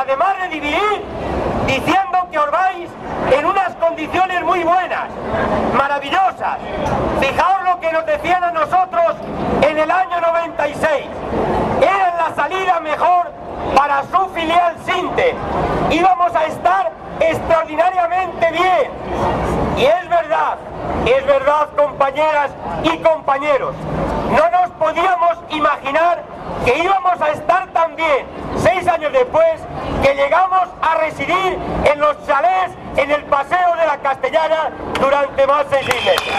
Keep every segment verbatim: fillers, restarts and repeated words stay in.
además de dividir, diciendo que os vais en unas condiciones muy buenas, maravillosas. Fijaos lo que nos decían a nosotros en el año noventa y seis. Era la salida mejor para su filial Sinte. Íbamos a estar extraordinariamente bien. Y es verdad, es verdad, compañeras y compañeros. No nos podíamos imaginar que íbamos a estar tan bien seis años después que llegamos a residir en los chalés en el Paseo de la Castellana durante más de seis meses.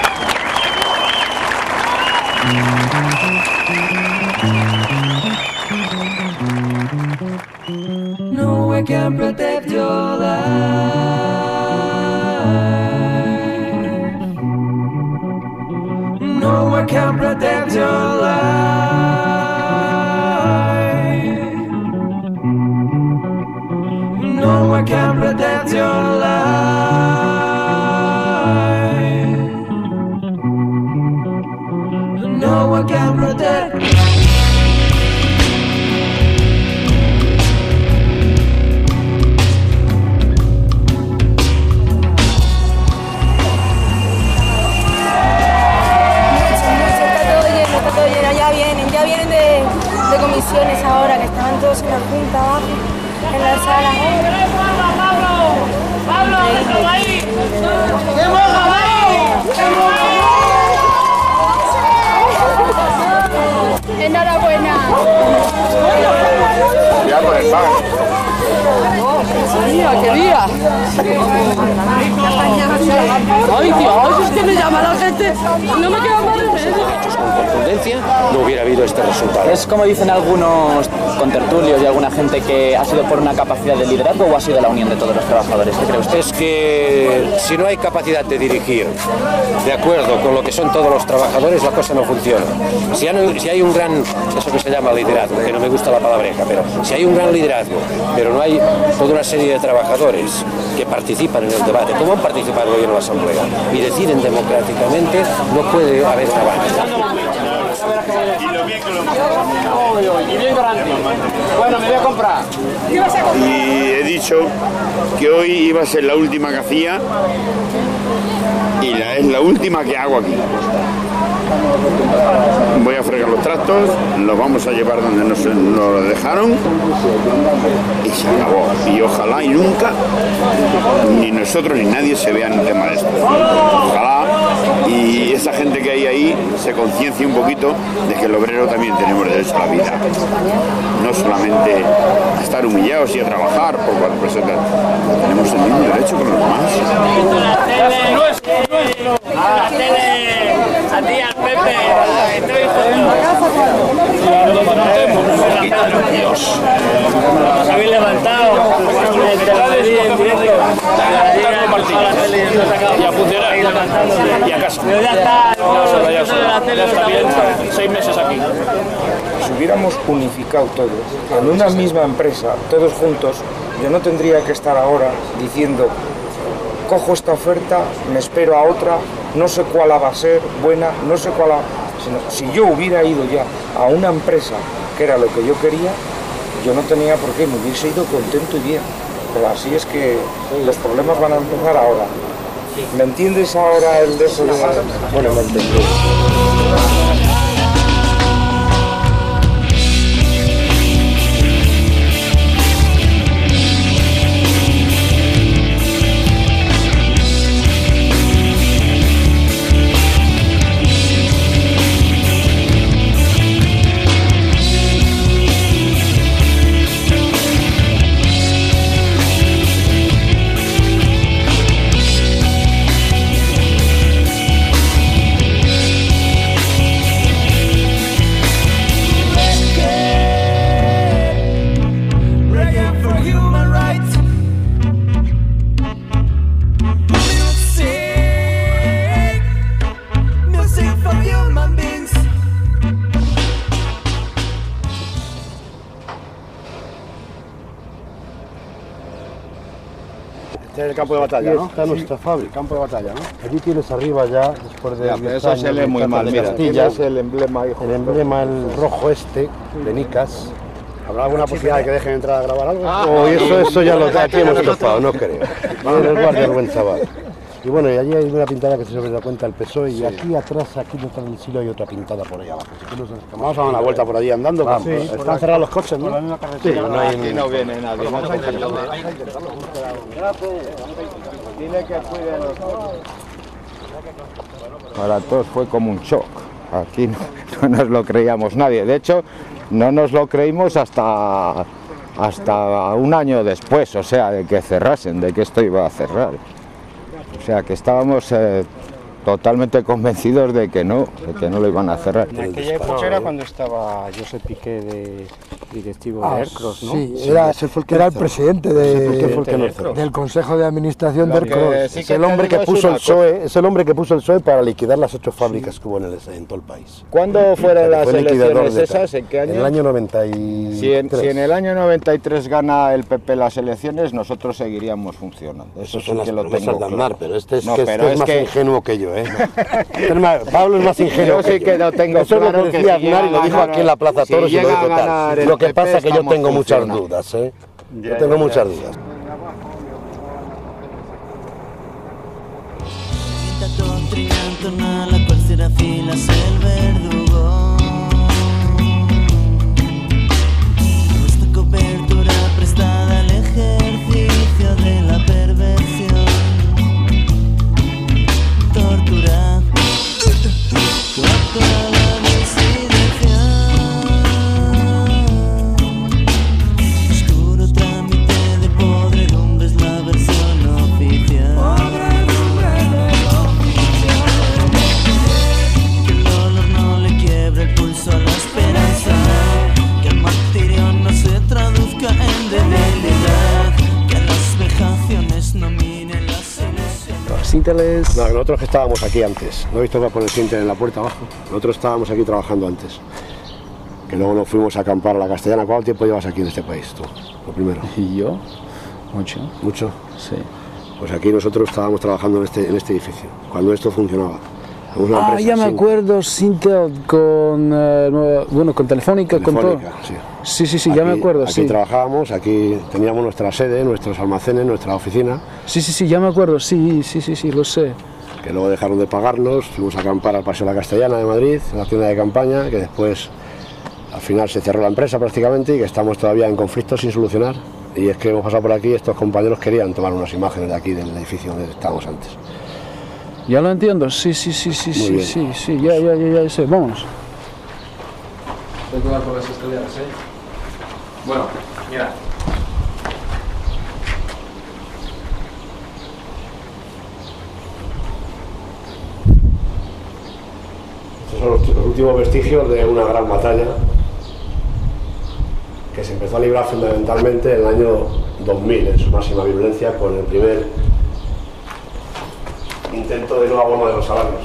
No one can protect your life. No one can protect your life. No one can protect your life. No one can protect. Ya vienen, ya vienen de, de comisiones ahora, que estaban todos en la junta abajo, en la sala. ¡Pablo! ¡Pablo! ¡Pablo! ahí! ¡Hemos ganado! ¡Enhorabuena! Ya por el pan. ¡Mira, qué día! ¡Ay, Dios! Es que me llama la gente. No me queda mal. Con contundencia no hubiera habido este resultado. Es como dicen algunos contertulios y alguna gente que ha sido por una capacidad de liderazgo o ha sido la unión de todos los trabajadores. ¿Qué cree usted? Es que si no hay capacidad de dirigir de acuerdo con lo que son todos los trabajadores, la cosa no funciona. Si hay, si hay un gran, eso que se llama liderazgo, que no me gusta la palabreja, pero si hay un gran liderazgo, pero no hay toda una serie de trabajadores que participan en el debate, como han participado hoy en la Asamblea, y deciden democráticamente, no puede haber avance. Y bien garantía. Bueno, me voy a comprar. Y he dicho que hoy iba a ser la última que hacía y la, es la última que hago aquí. Voy a fregar los trastos, los vamos a llevar donde nos, nos lo dejaron y se acabó. Y ojalá y nunca, ni nosotros ni nadie se vea en un tema de esto. Ojalá y esa gente que hay ahí se conciencie un poquito de que el obrero también tenemos derecho a la vida. No solamente a estar humillados y a trabajar por cuatro pesos. Tenemos el mismo derecho que los demás. A ti, al Pepe, Dios. Os habéis levantado en televidía en directo. Y a funcionar. Y a casa. Pero ya está. Ya está bien. Seis meses aquí. Si hubiéramos unificado todos en una misma empresa, todos juntos, yo no tendría que estar ahora diciendo cojo esta oferta, me espero a otra, no sé cuál va a ser buena, no sé cuál va... Sino, si yo hubiera ido ya a una empresa que era lo que yo quería, yo no tenía por qué, me hubiese ido contento y bien. Pero así es que los problemas van a empezar ahora. ¿Me entiendes ahora el de eso? De... Bueno, me entendí. Este es el campo de batalla, ¿no? Está nuestra fábrica. Campo de batalla, ¿no? Allí tienes arriba ya, después de... Ya, pero eso se lee muy mal, mira. Castillas, el emblema, hijo, el emblema, el rojo este, de Nicas. ¿Habrá alguna posibilidad de que dejen entrar a grabar algo? Ah, oh, y eso, eso ya lo aquí hemos topado, no creo. Viene el guardia, el buen chaval. Y bueno, y allí hay una pintada que se sobre la cuenta el P S O E, y aquí atrás, aquí detrás del silo, hay otra pintada por ahí abajo. Si nos Vamos a dar una vuelta por allí andando. Vamos, sí, están por cerrados los coches, ¿no? Por la misma Sí, carretera. no hay... Aquí no viene nadie. Pues vamos a intentarlo. Dile que cuide los... Para todos fue como un shock. Aquí no, no nos lo creíamos nadie. De hecho, no nos lo creímos hasta, hasta un año después, o sea, de que cerrasen, de que esto iba a cerrar. O sea, que estábamos eh, totalmente convencidos de que no, de que no lo iban a cerrar. En aquella época era cuando estaba Josep Piqué de directivo Ah, de Ercros, ¿no? Sí, era, ese fue el que era el hizo. presidente Ese de, fue el que fue el que lo hizo. del Consejo de Administración Lo de que Ercros. sí Es que el te hombre digo que es puso una el P S O E, es el hombre que puso el P S O E para liquidar las ocho fábricas que hubo en, el, en todo el país. ¿Cuándo fueron las Fue liquidador elecciones de esas? tal. ¿En qué año? En el año noventa y tres. Si en, si en el año noventa y tres gana el P P las elecciones, nosotros seguiríamos funcionando. Eso Esos sí son las que lo promesas tengo de claro. Aznar, pero este es, No, que pero este es es más que- ingenuo que yo, ¿eh? Este es más- Pablo es más ingenuo Yo sí que lo tengo Eso claro es lo que que decía si Aznar y llega lo a dijo ganar- aquí en la Plaza si Toros y lo llega dijo a tal. ganar el Lo que P P, pasa es que yo estamos tengo muchas funcionando. dudas, ¿eh? Ya, Yo tengo ya, muchas ya. dudas. Triantona, la cual será filas el verdugo. Nuestra cobertura prestada al ejercicio de la perversión. Tortura, coacto a la disidencia. Oscuro trámite de podredumbre es la versión oficial. Que el dolor no le quiebre el pulso a la esperanza, que el martirio no se traduzca en debilidad, que las vejaciones no minen las ilusiones. Los ínteles... No, nosotros que estábamos aquí antes, ¿no he visto que va a poner Sinter en la puerta abajo? Nosotros estábamos aquí trabajando antes, que luego nos fuimos a acampar a la Castellana. ¿Cuánto tiempo llevas aquí en este país tú? Lo primero. ¿Y yo? Mucho. ¿Mucho? Sí. Pues aquí nosotros estábamos trabajando en este, en este edificio, cuando esto funcionaba. Somos una Ah, empresa ya me sin- acuerdo, Sintel con, eh, no- bueno, con Telefónica, con todo. Telefónica, sí. Sí, sí, sí, ya me Aquí- acuerdo, Aquí sí. trabajábamos, aquí teníamos nuestra sede, nuestros almacenes, nuestra oficina, Sí, sí, sí, ya me acuerdo, sí, sí, sí, sí, lo sé. que luego dejaron de pagarnos, fuimos a acampar al Paseo de la Castellana de Madrid, en la tienda de campaña, que después al final se cerró la empresa prácticamente y que estamos todavía en conflicto sin solucionar. Y es que hemos pasado por aquí, estos compañeros querían tomar unas imágenes de aquí, del edificio donde estábamos antes. Ya lo entiendo, sí, sí, sí, sí, Muy sí, bien. sí, sí, ya, ya, ya, ya sé, vamos. Voy a tomar por las escaleras, ¿eh? Bueno, mira. Estos son los, los últimos vestigios de una gran batalla que se empezó a librar fundamentalmente en el año dos mil, en su máxima violencia, con el primer intento de nueva bomba de los salarios.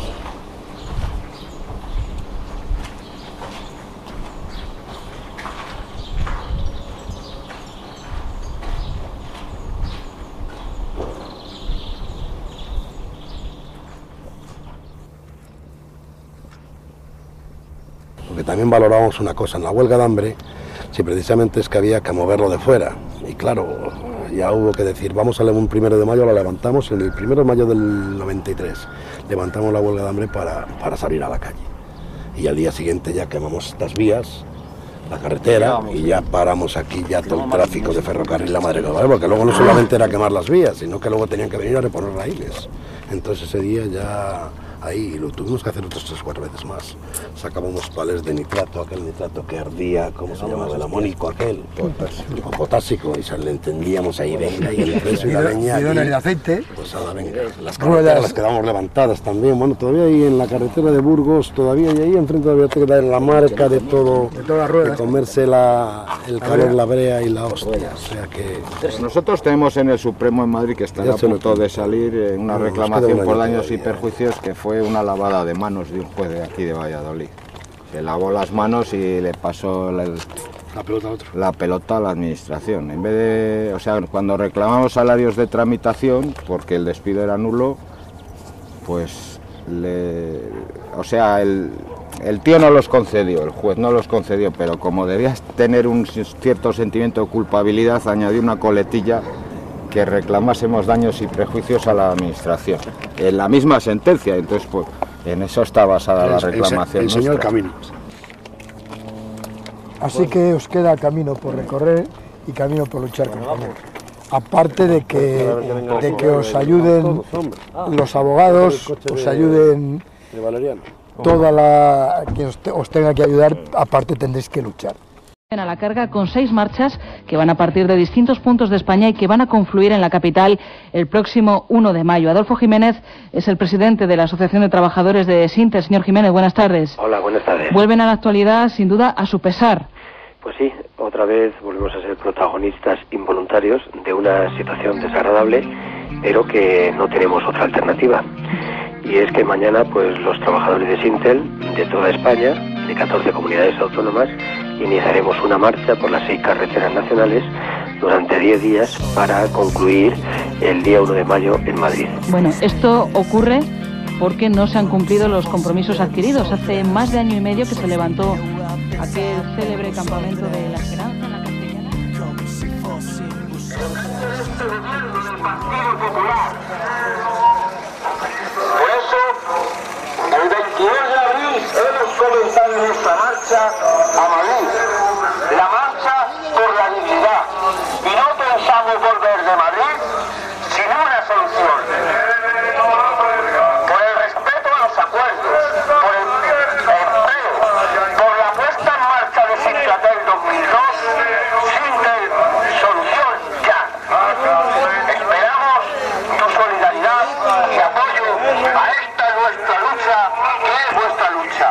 Porque también valoramos una cosa, en la huelga de hambre, si precisamente es que había que moverlo de fuera. Y claro, ya hubo que decir, vamos a un primero de mayo, la levantamos, en el primero de mayo del noventa y tres, levantamos la huelga de hambre para, para salir a la calle. Y al día siguiente ya quemamos estas vías, la carretera, y ya paramos aquí ya todo el tráfico de ferrocarril, la madre que lo parió, porque luego no solamente era quemar las vías, sino que luego tenían que venir a reponer raíles. Entonces ese día ya ahí lo tuvimos que hacer otras tres cuatro veces más. Sacábamos pales de nitrato, aquel nitrato que ardía, ¿cómo se llamaba? El amónico aquel, potásico, potásico, y se le entendíamos ahí, venga, y el preso y la leña. Bidones y- de aceite. Pues ahora venga, las Ruedas. carreteras las quedamos levantadas también. Bueno, todavía ahí en la carretera de Burgos, todavía y ahí enfrente todavía te queda la marca de todo, De todas las ruedas. de comerse la, el calor, la brea y la hostia. O sea que Nosotros tenemos en el Supremo en Madrid, que está Ya a se lo punto de tengo. salir, eh, una No, nos reclamación queda un por año daños y todavía. perjuicios, que fue una lavada de manos de un juez de aquí de Valladolid. Se lavó las manos y le pasó la, La pelota al otro. la pelota a la administración. En vez de, o sea, cuando reclamamos salarios de tramitación, porque el despido era nulo, pues le, o sea, el, el tío no los concedió, el juez no los concedió, pero como debías tener un cierto sentimiento de culpabilidad, añadió una coletilla que reclamásemos daños y prejuicios a la administración. En la misma sentencia, entonces pues en eso está basada la reclamación. El, el señor Camino. Así que os queda camino por recorrer y camino por luchar, compañeros. Aparte de que, de que os ayuden los abogados, os ayuden toda la que os, te, os tenga que ayudar, aparte tendréis que luchar. A la carga con seis marchas que van a partir de distintos puntos de España y que van a confluir en la capital el próximo uno de mayo. Adolfo Jiménez es el presidente de la Asociación de Trabajadores de Sintel. Señor Jiménez, buenas tardes. Hola, buenas tardes. Vuelven a la actualidad, sin duda, a su pesar. Pues sí, otra vez volvemos a ser protagonistas involuntarios de una situación desagradable, pero que no tenemos otra alternativa. Y es que mañana, pues los trabajadores de Sintel, de toda España, de catorce comunidades autónomas, iniciaremos una marcha por las seis carreteras nacionales durante diez días para concluir el día uno de mayo en Madrid. Bueno, esto ocurre porque no se han cumplido los compromisos adquiridos. Hace más de año y medio que se levantó aquel célebre campamento de la Esperanza en la Castellana. Por eso, el veintidós de abril hemos comenzado nuestra marcha a Madrid, la marcha por la dignidad, y no pensamos volver de Madrid sin una solución. Por el respeto a los acuerdos, por el empleo, por la puesta en marcha de Sintratel dos mil dos, Sintel, solución ya. Esperamos tu solidaridad y apoyo a esta nuestra lucha, que es vuestra lucha.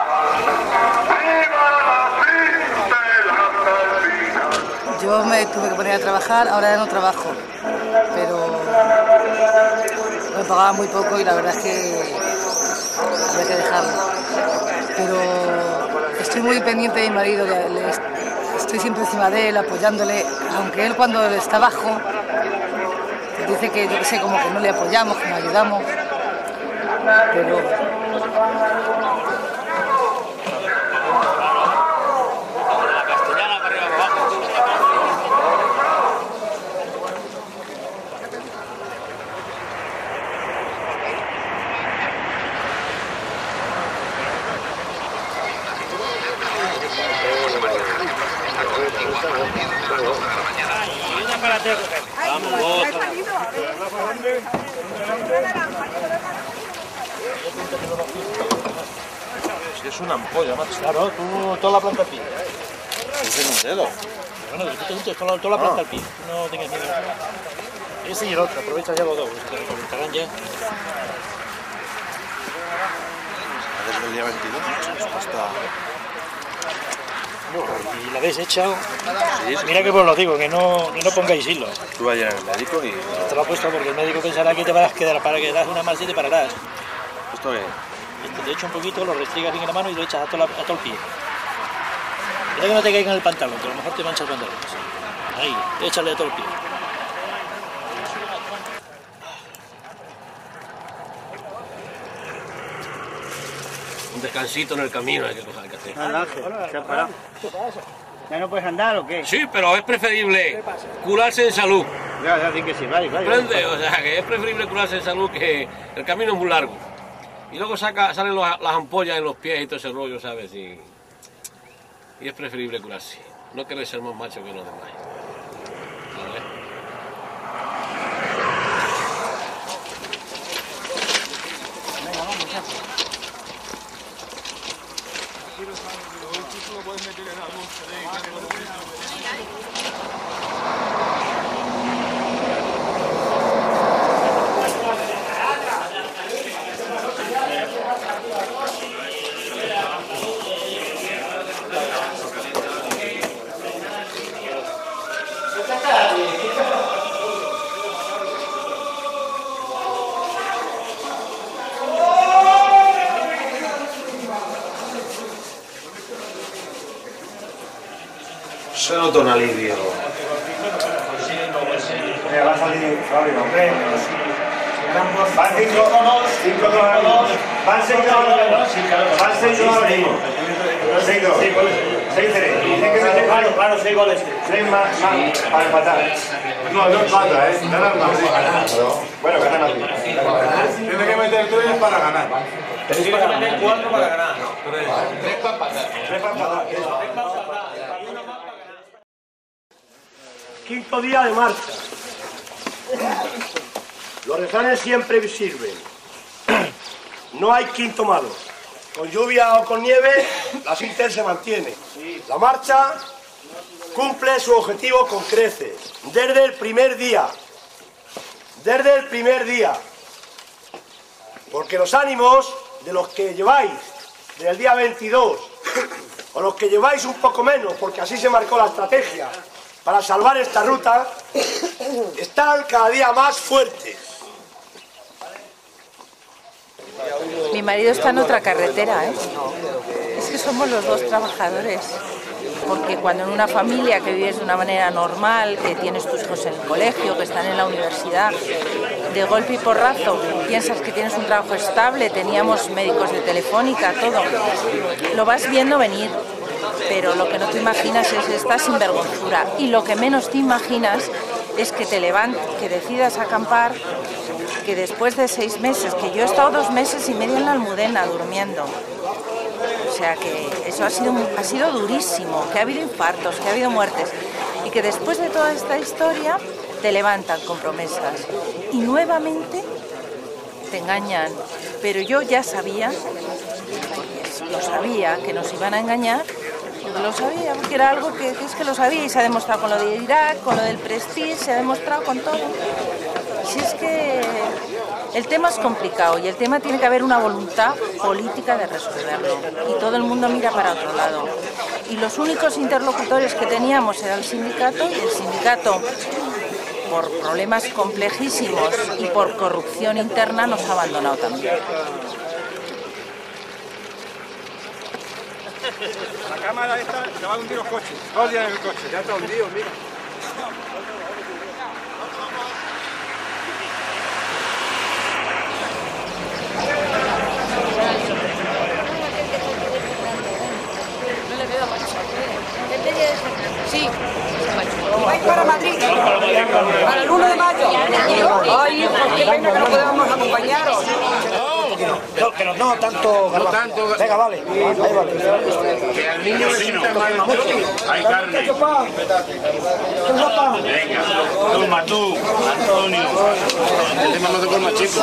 Yo me tuve que poner a trabajar, ahora ya no trabajo, pero me pagaba muy poco y la verdad es que había que dejarlo. Pero estoy muy pendiente de mi marido, le, le, estoy siempre encima de él, apoyándole, aunque él cuando está bajo, pues dice que yo que sé, como que no le apoyamos, que no ayudamos, pero... Si es una ampolla, macho. Claro, tú toda la planta al pie. Es un dedo. Bueno, tú te toda, toda la planta al pie. No tengas miedo. Ese y el otro, aprovecha ya los dos. Te recomendarán ya. Desde el día veintidós, hasta... Y la habéis echado. Sí, sí, mira que pues lo digo, que no, que no pongáis hilo. Tú vas a llegar al médico y... Te lo he puesto porque el médico pensará que te vas a quedar para que das una marcha y te pararás. ¿Esto qué? Esto te echo un poquito, lo restriegas bien en la mano y lo echas a todo, la, a todo el pie. Mira que no te caiga en el pantalón, que a lo mejor te mancha el pantalón. Ahí, échale a todo el pie. Un descansito en el camino hay que coger que hacer. Hola, Ángel. ¿Se ha parado? ¿Qué pasa? ¿Ya no puedes andar o qué? Sí, pero es preferible curarse en salud. Ya, ya, sí que sí, vale, vale. ¿Comprende? O sea, que es preferible curarse en salud, que el camino es muy largo. Y luego saca, salen los, las ampollas en los pies y todo ese rollo, ¿sabes? Y, y es preferible curarse. No querer ser más macho que los demás. ¿Vale? Venga, vamos, ya. Se nota un alivio. Va a salir Fabio, hombre. Van cinco, cinco, dos, van seis, van seis, seis dos. seis tres. Claro, claro, seis goles. seis más, más, para empatar. No, no empata, ¿eh? Ganar más. Bueno, ganar más. Tienes que meter tres para ganar. Tienes que meter cuatro para ganar. Tres para empatar. Tres para empatar. Quinto día de marcha. Los refranes siempre sirven. No hay quinto malo. Con lluvia o con nieve, la Sinter se mantiene. La marcha cumple su objetivo con creces. Desde el primer día. Desde el primer día. Porque los ánimos de los que lleváis desde el día veintidós, o los que lleváis un poco menos, porque así se marcó la estrategia para salvar esta ruta, están cada día más fuertes. Mi marido está en otra carretera, ¿eh? Es que somos los dos trabajadores. Porque cuando en una familia que vives de una manera normal, que tienes tus hijos en el colegio, que están en la universidad, de golpe y porrazo piensas que tienes un trabajo estable, teníamos médicos de Telefónica, todo, lo vas viendo venir. Pero lo que no te imaginas es esta sinvergonzura. Y lo que menos te imaginas es que te levantes, que decidas acampar, que después de seis meses, que yo he estado dos meses y medio en la Almudena durmiendo. O sea que eso ha sido, ha sido durísimo, que ha habido infartos, que ha habido muertes. Y que después de toda esta historia te levantan con promesas. Y nuevamente te engañan. Pero yo ya sabía, lo sabía, que nos iban a engañar. Lo sabía, porque era algo que, que es que lo sabía y se ha demostrado con lo de Irak, con lo del Prestige, se ha demostrado con todo. Si es que el tema es complicado y el tema tiene que haber una voluntad política de resolverlo y todo el mundo mira para otro lado. Y los únicos interlocutores que teníamos era el sindicato y el sindicato, por problemas complejísimos y por corrupción interna, nos ha abandonado también. La cámara esta se va a hundir los coches. Dos días en el coche. Ya está hundido, mira. Sí. Vais para Madrid. Para el uno de mayo. Ay, qué pena que no podamos acompañaros. No, que no, no tanto. No tanto. Venga, vale. Ahí vale. Que al niño le sienta mal mucho. Hay carne. Venga, toma tú, Antonio. El tema no te forma chico.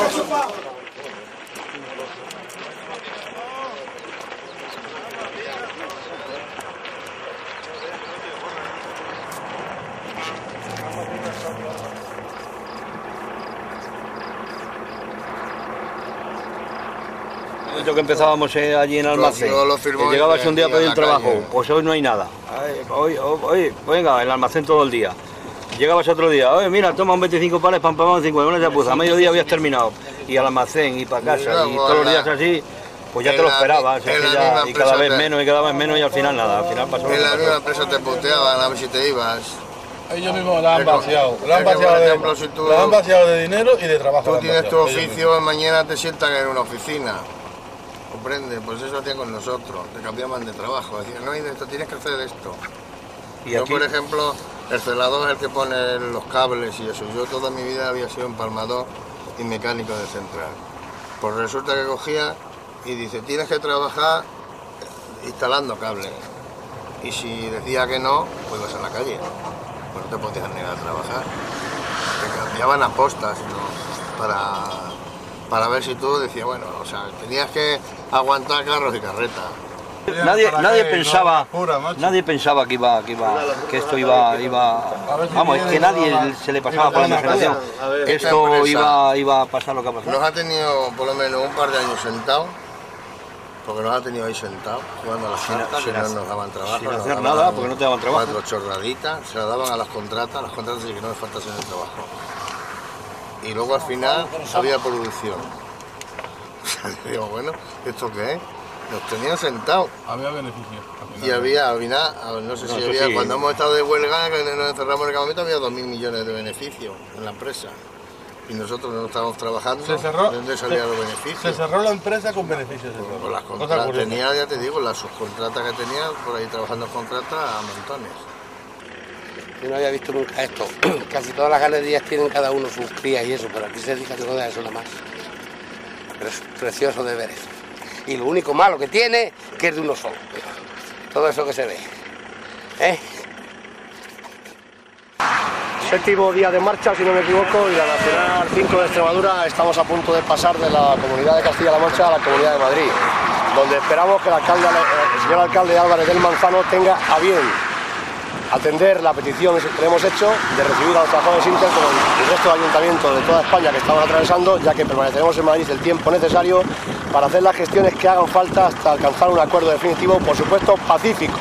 Que empezábamos eh, allí en Almacén, lo, lo que llegabas un día a pedir un trabajo, calle. Pues hoy no hay nada. Hoy, hoy, hoy, venga, el Almacén todo el día. Llegabas otro día, oye, mira, toma un veinticinco pares, pam, pam, cincuenta, una chapuza, a mediodía habías terminado. Y al Almacén, y para casa, y todos los días así, pues ya te lo esperabas. Es que ya, y cada vez te... menos, y cada vez menos, y al final nada, al final pasó. En la misma empresa te puteaban a ver si te ibas. Ellos mismos la han vaciado, la han vaciado, de, ejemplo, si tú, la han vaciado de dinero y de trabajo. Tú tienes tu oficio, mañana te sientan en una oficina. Comprende, pues eso hacían con nosotros, te cambiaban de trabajo, decían, no hay de esto, tienes que hacer esto. ¿Y yo, aquí? Por ejemplo, el celador es el que pone los cables y eso. Yo toda mi vida había sido empalmador y mecánico de central. Pues resulta que cogía y dice, tienes que trabajar instalando cables. Y si decía que no, pues ibas a la calle, pues no te podías negar a trabajar. Te cambiaban a postas, ¿no? para... para ver si tú decías, bueno, o sea, tenías que aguantar carros y carretas. Nadie, nadie pensaba, nadie pensaba que iba, que iba, que esto iba, iba, vamos, es que nadie se le pasaba por la imaginación que esto iba, iba a pasar lo que ha pasado. Nos ha tenido por lo menos un par de años sentados, porque nos ha tenido ahí sentados, jugando a las cartas, si no nos daban trabajo. Sin hacer nada, porque no te daban trabajo. Cuatro chorraditas, se las daban a las contratas, las contratas y que no me faltasen el trabajo. Y luego al final había producción. Digo, bueno, ¿esto qué es? Nos tenían sentados. Había beneficio. Y había, había, no sé si no, había, sí. Cuando hemos estado de huelga, que nos encerramos en el campamento, había dos mil millones de beneficios en la empresa. y nosotros no estábamos trabajando, se cerró, ¿de dónde salían se, los beneficios? Se cerró la empresa con beneficios. Con las contratas, tenía, ya te digo, las subcontratas que tenía, por ahí trabajando en contratas a montones. Yo no había visto nunca esto. Casi todas las ganaderías tienen cada uno sus crías y eso, pero aquí se dedica a todo eso nada más. Pero es precioso de ver eso. Y lo único malo que tiene, que es de uno solo. Todo eso que se ve. ¿Eh? Séptimo día de marcha, si no me equivoco, y la Nacional cinco de Extremadura estamos a punto de pasar de la Comunidad de Castilla-La Mancha a la Comunidad de Madrid, donde esperamos que el, alcalde, el señor alcalde Álvarez del Manzano tenga a bien atender la petición que le hemos hecho de recibir a los trabajadores Inter como el resto de ayuntamientos de toda España que estamos atravesando, ya que permaneceremos en Madrid el tiempo necesario para hacer las gestiones que hagan falta hasta alcanzar un acuerdo definitivo, por supuesto pacífico.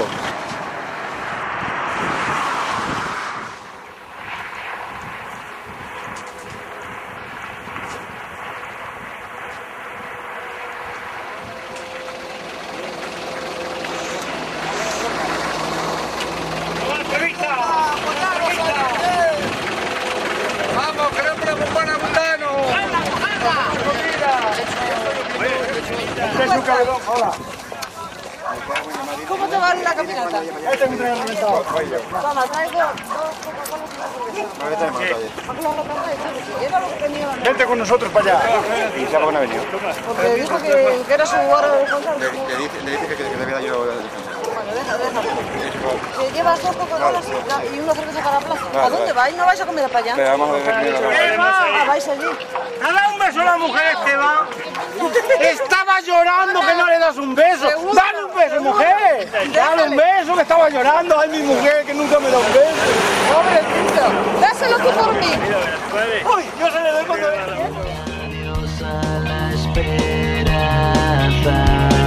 ¿Cómo te va la caminata? Este es un tren reventado. Toma, traigo dos Coca-Cola. Vente con nosotros para allá. Y se van a venir. Porque dijo que, que era su hora de descansar. Le, le dice, le dice que, que debía yo... Bueno, deja, deja. Que llevas dos Coca-Colas y una cerveza para la plaza. ¿A dónde vais? ¿No vais a comer para allá? Le vamos a beber. Ah, vais allí. ¡Dale un beso a la mujer, Esteban! Estaba llorando que no le das un beso. Dale un beso, mujer. Dale un beso que estaba llorando. Ay, mi mujer que nunca me da un beso. Pobrecito. Dáselo tú por mí. Uy, yo se le doy cuando ve. Esperanza,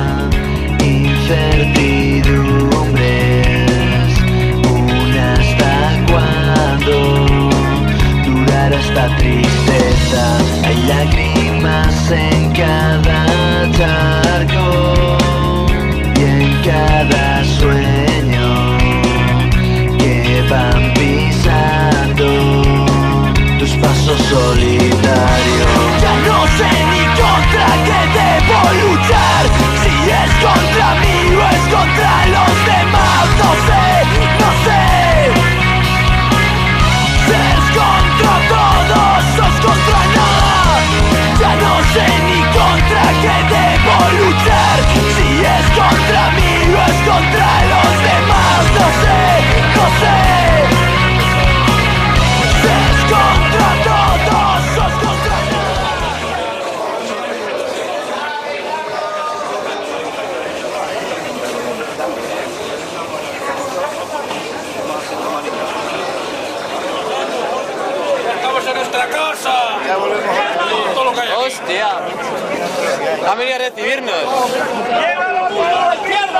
incertidumbres, una hasta cuándo durará esta tristeza. Hay lágrimas en cada charco y en cada sueño que van pisando tus pasos solitarios. Ya no sé ni contra qué debo luchar, si es contra mí o es contra los demás. No sé, no sé. Si es contra todos o es contra nada. Ya no sé ni contra qué debo luchar, si es contra mí o es contra los demás. No sé, no sé. Si es contra todos o es contra nada. ¡Estamos en nuestra casa! Ya volvemos. Todo lo que hay aquí. ¡Hostia! Va a venir a recibirnos. ¡Llévalo por la izquierda!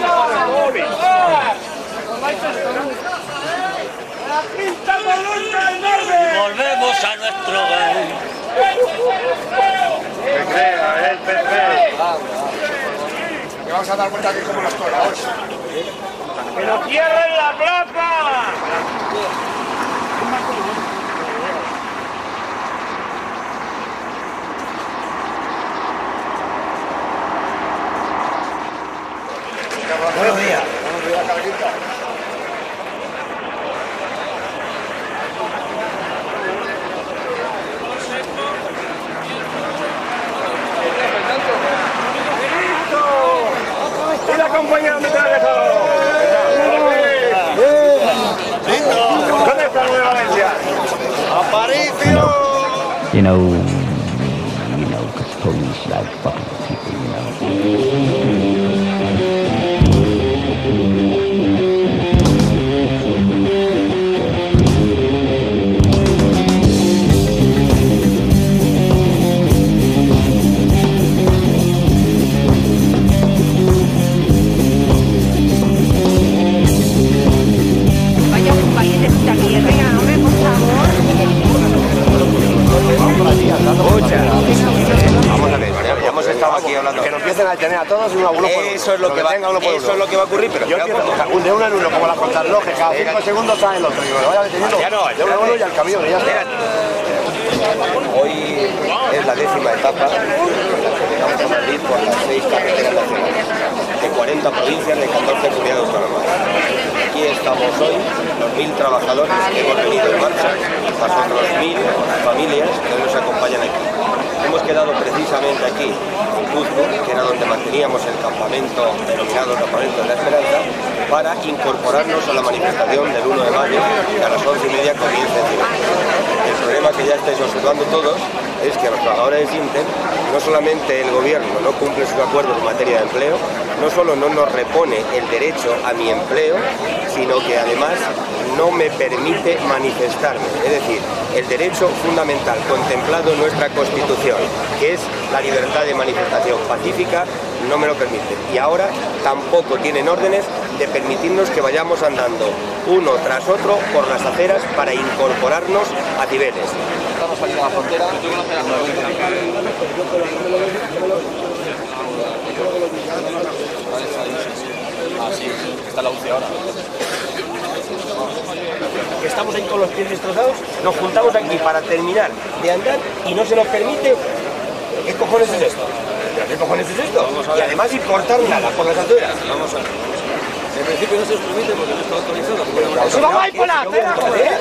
¡La quinta columna enorme! Volvemos a nuestro hogar. Que crea, el P P. Que vamos a dar vuelta aquí como los toros. ¡Que nos cierren la plaza! Buenos días. Buenos días, Carlita. ¡Y la compañía de Metrallejo! ¿Dónde está Nueva Valencia? ¡Aparicio! You know, you know, because police like fucking people, you know. Vaya un país de puta mierda, hombre, por favor. Vamos a ver, ya hemos estado aquí hablando. Que nos empiecen a detener a todos y uno por uno. Eso es lo que va, eso es lo que va a ocurrir, pero yo quiero de uno en uno, como las contrarrelojes, cada cinco segundos sale el otro. Y me lo vaya deteniendo de uno en uno y al camión, y ya está. Hoy es la décima etapa en la que llegamos a Madrid por las seis carreteras nacionales, de cuarenta provincias, de catorce comunidades autónomas. Aquí estamos hoy, los mil trabajadores que hemos venido en marcha, más otros mil familias que hoy nos acompañan aquí. Hemos quedado precisamente aquí, en Cuzco, que era donde manteníamos el campamento, denominado Campamento de la Esperanza, para incorporarnos a la manifestación del uno de mayo, que a las once y media comienza en directo. El problema que ya estáis observando todos es que los trabajadores de Sinter, no solamente el gobierno no cumple sus acuerdos en materia de empleo, no solo no nos repone el derecho a mi empleo, sino que además no me permite manifestarme. Es decir, el derecho fundamental contemplado en nuestra Constitución, que es la libertad de manifestación pacífica, no me lo permite. Y ahora tampoco tienen órdenes de permitirnos que vayamos andando uno tras otro por las aceras para incorporarnos a Cibeles. Estamos saliendo a la frontera. Ah, sí, está la U C I ahora. Que estamos ahí con los pies destrozados, nos juntamos aquí para terminar de andar y no se nos permite. ¿Qué cojones es esto? ¿Qué cojones es esto? Y además ir cortar nada por las alturas. Vamos a ver. En principio no se os permite porque no está autorizado. ¡Si vamos a ir por la acera!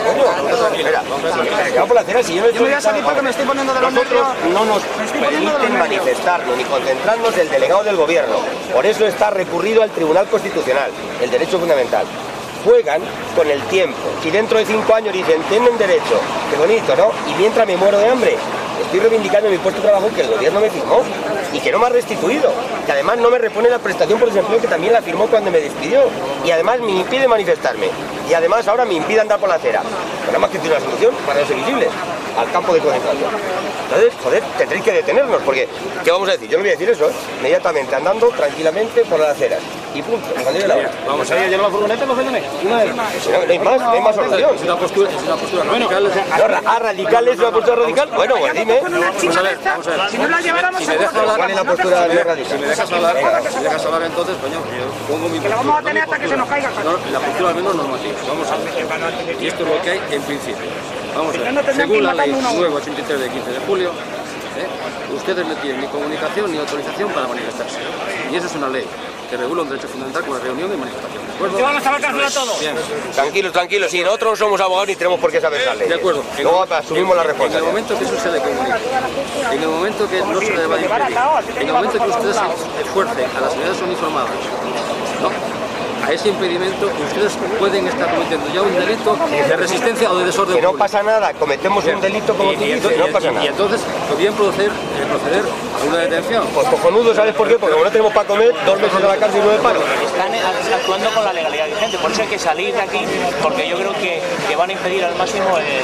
Espera, vamos por la acera, si yo me voy a salir porque me estoy poniendo de los Nosotros no nos permiten manifestarnos ni concentrarnos del delegado del gobierno. Por eso está recurrido al Tribunal Constitucional, el derecho fundamental. Juegan con el tiempo. Si dentro de cinco años dicen, tienen derecho, qué bonito, ¿no? Y mientras me muero de hambre, estoy reivindicando mi puesto de trabajo que el gobierno me firmó y que no me ha restituido, que además no me repone la prestación por desempleo que también la firmó cuando me despidió, y además me impide manifestarme, y además ahora me impide andar por la acera. Pero nada más que tiene una solución para los invisibles, al campo de concentración. Entonces, joder, tendréis que detenernos, porque, ¿qué vamos a decir? Yo no voy a decir eso, ¿eh? Inmediatamente, andando tranquilamente por las aceras. Y punto, cuando llegue la hora. Vamos a ir a llenar la furgoneta, no se me. No hay más, no hay más solución. Es una postura, es una postura radical. ¿A radical es una postura radical? Bueno, pues dime. Vamos a ver, vamos a ver. Si no la lleváramos, si me dejas hablar, ¿cuál es la postura de radical? Si me dejas hablar, si me dejas hablar entonces, coño, yo pongo mi postura. Que la vamos a tener hasta que se nos caiga. La postura al menos normativa. Vamos a ver. Y esto es lo que hay en principio. Vamos a ver. Según la ley nueve ochenta y tres de quince de julio, ¿eh? ustedes no tienen ni comunicación ni autorización para manifestarse. Y eso es una ley que regula un derecho fundamental como la reunión y manifestación. ¿De acuerdo? ¿Qué van a saber cancelar todo? Bien. Tranquilos, tranquilos, si nosotros no somos abogados ni tenemos por qué saber las leyes. De acuerdo. Luego asumimos la En el responsabilidad. momento que eso se le comunique, en el momento que no se le va a impedir, en el momento que ustedes se esfuercen a las unidades uniformadas, ¿no? A ese impedimento ustedes pueden estar cometiendo ya un delito de resistencia o de desorden Que no público. pasa nada, cometemos un delito como tú dices, no pasa nada. Y entonces podrían proceder, eh, proceder a una detención. Pues cojonudo, ¿sabes por qué? Porque como no tenemos para comer, dos meses a la cárcel y nueve paros. Están actuando con la legalidad vigente, por eso hay que salir de aquí, porque yo creo que, que van a impedir al máximo el...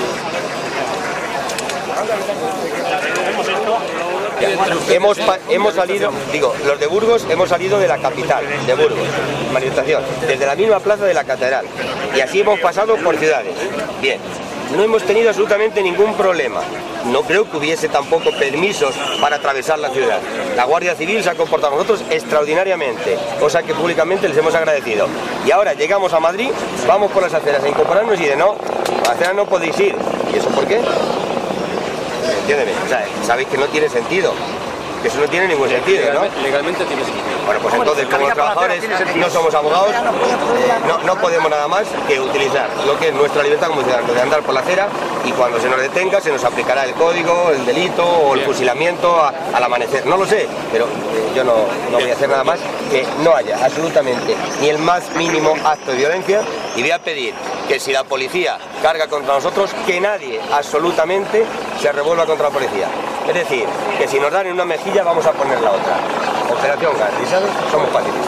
Hemos, hemos salido, digo, los de Burgos hemos salido de la capital, de Burgos, manifestación, desde la misma plaza de la catedral, y así hemos pasado por ciudades. Bien, no hemos tenido absolutamente ningún problema. No creo que hubiese tampoco permisos para atravesar la ciudad. La Guardia Civil se ha comportado con nosotros extraordinariamente, cosa que públicamente les hemos agradecido. Y ahora llegamos a Madrid, vamos por las aceras a incorporarnos y de no, a la acera no podéis ir. ¿Y eso por qué? Entiéndeme, o sea, sabéis que no tiene sentido, que eso no tiene ningún sentido, ¿no? Legalmente, legalmente tiene sentido. Bueno, pues entonces, como los trabajadores no somos abogados, eh, no, no podemos nada más que utilizar lo que es nuestra libertad como ciudadanos, de andar por la acera, y cuando se nos detenga se nos aplicará el código, el delito o el fusilamiento a, al amanecer. No lo sé, pero eh, yo no, no voy a hacer nada más que no haya absolutamente ni el más mínimo acto de violencia, y voy a pedir que si la policía carga contra nosotros, que nadie absolutamente se revuelva contra la policía. Es decir, que si nos dan en una mejilla vamos a poner la otra. Operación Gandhi, ¿sabes? Somos pacifistas.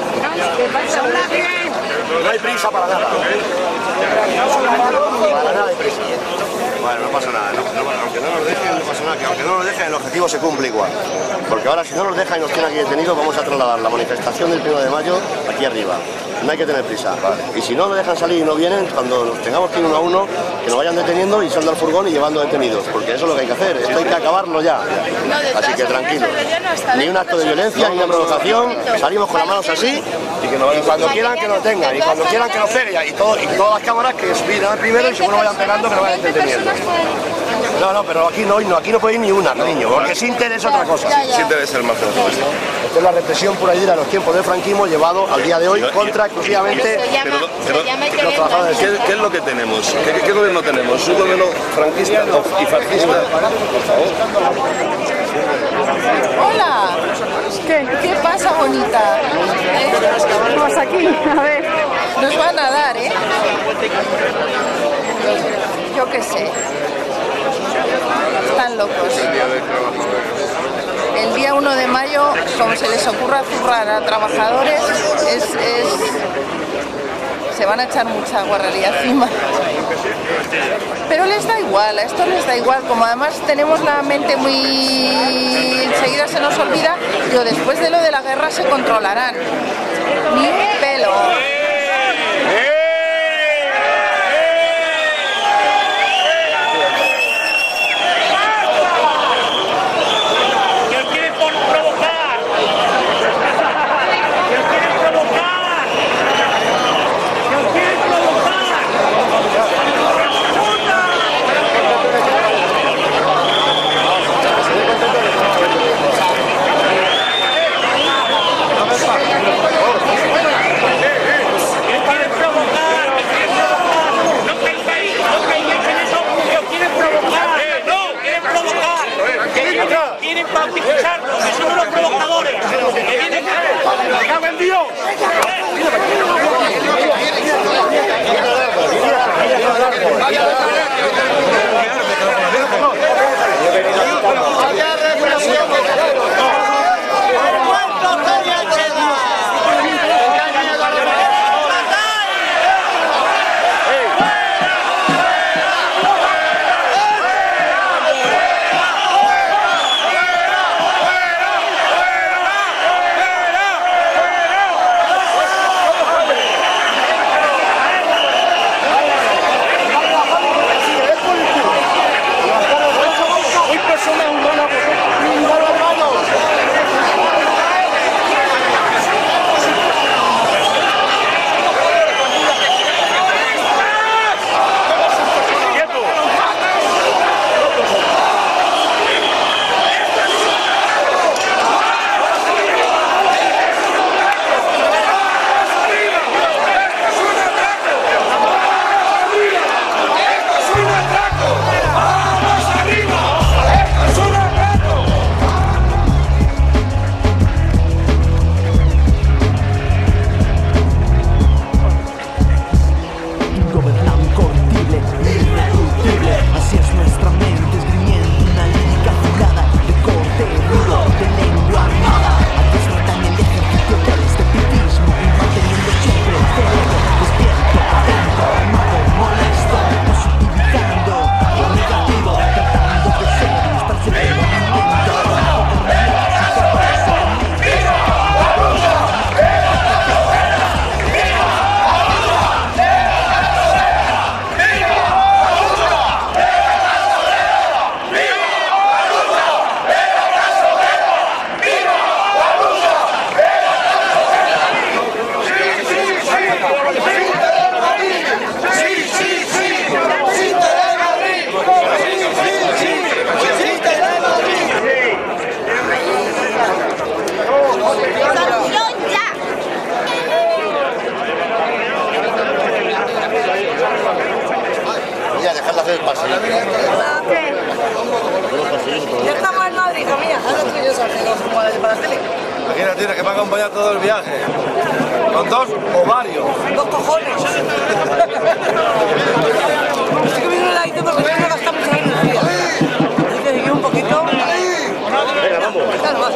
No hay prisa para nada. Para nada hay prisa. Bueno, no pasa nada. No, no, aunque no nos dejen, no pasa nada. Que aunque no nos dejen, el objetivo se cumple igual. Porque ahora, si no nos dejan y nos tienen aquí detenidos, vamos a trasladar la manifestación del primero de mayo aquí arriba. No hay que tener prisa. Y si no nos dejan salir y no vienen, cuando nos tengamos que ir uno a uno, que nos vayan deteniendo y salgan al furgón y llevando detenidos. Porque eso es lo que hay que hacer. Esto hay que acabarlo ya. Así que tranquilo. Ni un acto de violencia, ni una provocación. Salimos con las manos así y, que nos, y cuando quieran que nos tengan. Y cuando quieran que nos peguen. Y, todo, y todas las cámaras que miran primero y según nos vayan pegando que nos vayan deteniendo. No, no, pero aquí no, no, aquí no puede ir ni una, cariño, porque Sinter es otra cosa. Sinter es el más grande. Esta es la represión pura y dura de los tiempos del franquismo llevado al día de hoy contra exclusivamente Pero, pero, los trabajadores. ¿qué, ¿Qué es lo que tenemos? ¿Qué, qué gobierno tenemos? ¿Un gobierno franquista y fascista? Por favor. Hola. ¿Qué? ¿Qué pasa, bonita? ¿Eh? Pues aquí, a ver. Nos van a dar, ¿eh? Yo qué sé. Están locos. El día uno de mayo, como se les ocurra zurrar a trabajadores, es, es... se van a echar mucha guarrería encima. Pero les da igual, a esto les da igual, como además tenemos la mente muy... enseguida se nos olvida, digo, después de lo de la guerra se controlarán. Ni un pelo. Quieren paustificharnos, que son unos provocadores. Que vienen ¡me cago en Dios! Ya estamos en Madrid, hija mía. Ahora estoy yo saliendo como de para la tele. Imagínate que me ha acompañado todo el viaje. ¿Con dos o varios? Dos cojones. Estoy comiendo la diciendo que no me gasta mucha energía. Hay que seguir un poquito. Venga, vamos. Claro, vas.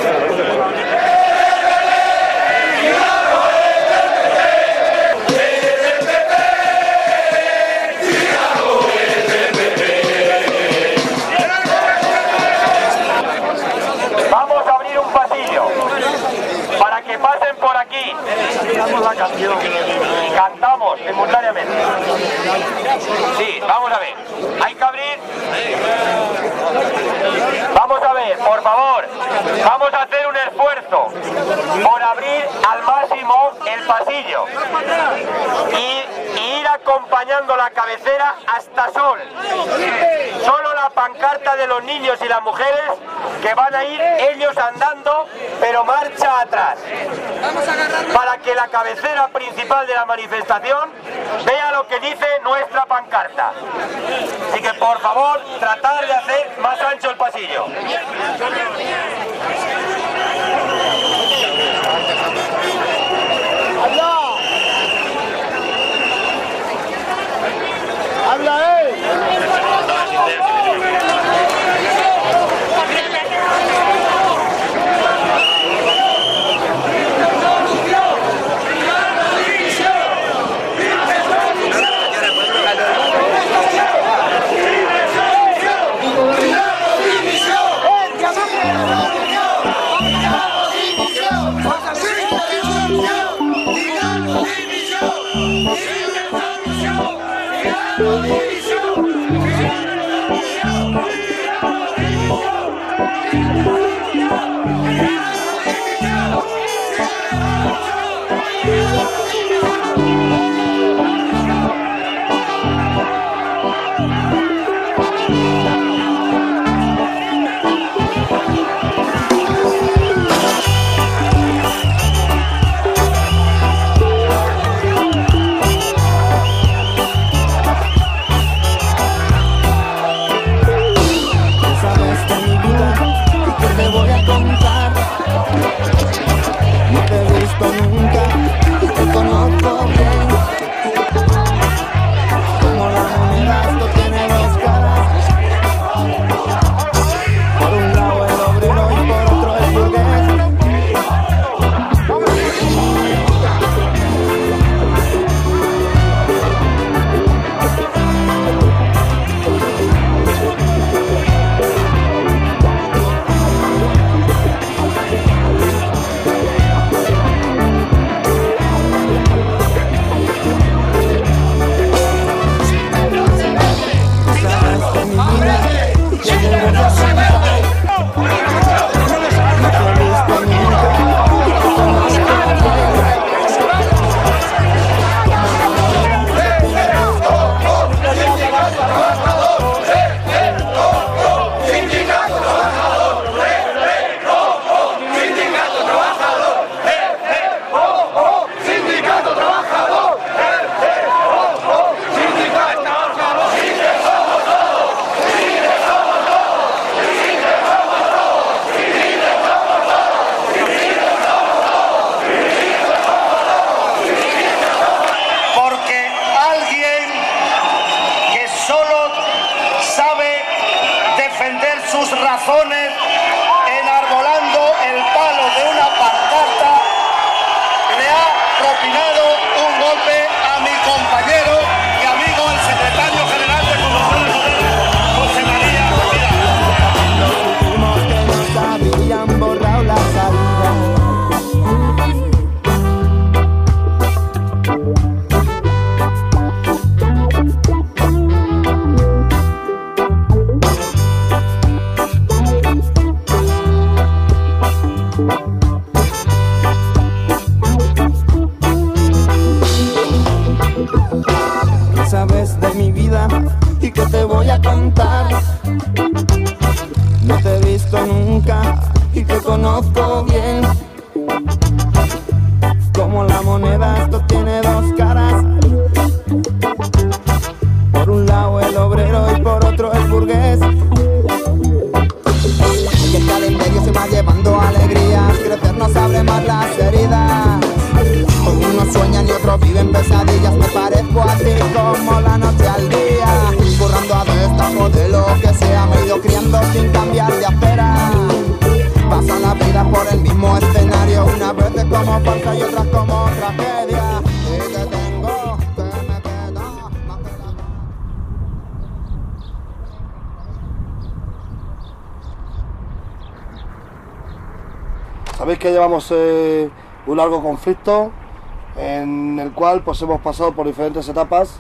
Vamos a abrir un pasillo para que pasen por aquí. Cantamos la canción. Cantamos simultáneamente. Sí, vamos a ver. Hay que abrir. Vamos a ver, por favor. Vamos a hacer un esfuerzo por abrir al máximo el pasillo. Y, y ir acompañando la cabecera hasta Sol. Solo la pancarta de los niños y las mujeres, que van a ir ellos andando, pero marcha atrás, para que la cabecera principal de la manifestación vea lo que dice nuestra pancarta. Así que por favor, tratar de hacer más ancho el pasillo. ¡Habla, eh! Sabéis que llevamos eh, un largo conflicto en el cual pues hemos pasado por diferentes etapas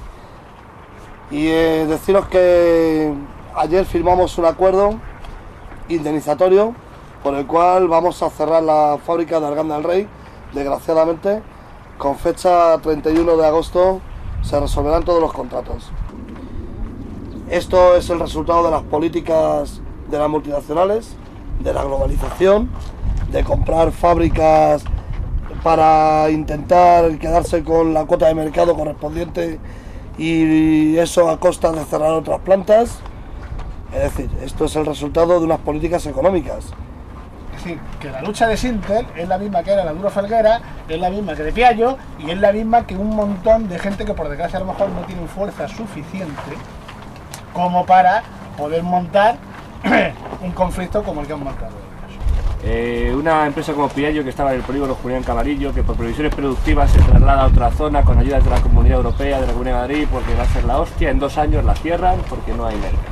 y eh, deciros que ayer firmamos un acuerdo indemnizatorio por el cual vamos a cerrar la fábrica de Arganda del Rey, desgraciadamente, con fecha treinta y uno de agosto se resolverán todos los contratos. Esto es el resultado de las políticas de las multinacionales, de la globalización, de comprar fábricas para intentar quedarse con la cuota de mercado correspondiente y eso a costa de cerrar otras plantas. Es decir, esto es el resultado de unas políticas económicas. Es decir, que la lucha de Sintel es la misma que era la Duro Felguera, es la misma que de Piaggio y es la misma que un montón de gente que por desgracia a lo mejor no tienen fuerza suficiente como para poder montar un conflicto como el que han montado. Eh, una empresa como Piaggio, que estaba en el polígono Julián Camarillo, que por previsiones productivas se traslada a otra zona con ayudas de la Comunidad Europea, de la Comunidad de Madrid, porque va a ser la hostia, en dos años la cierran porque no hay mercado.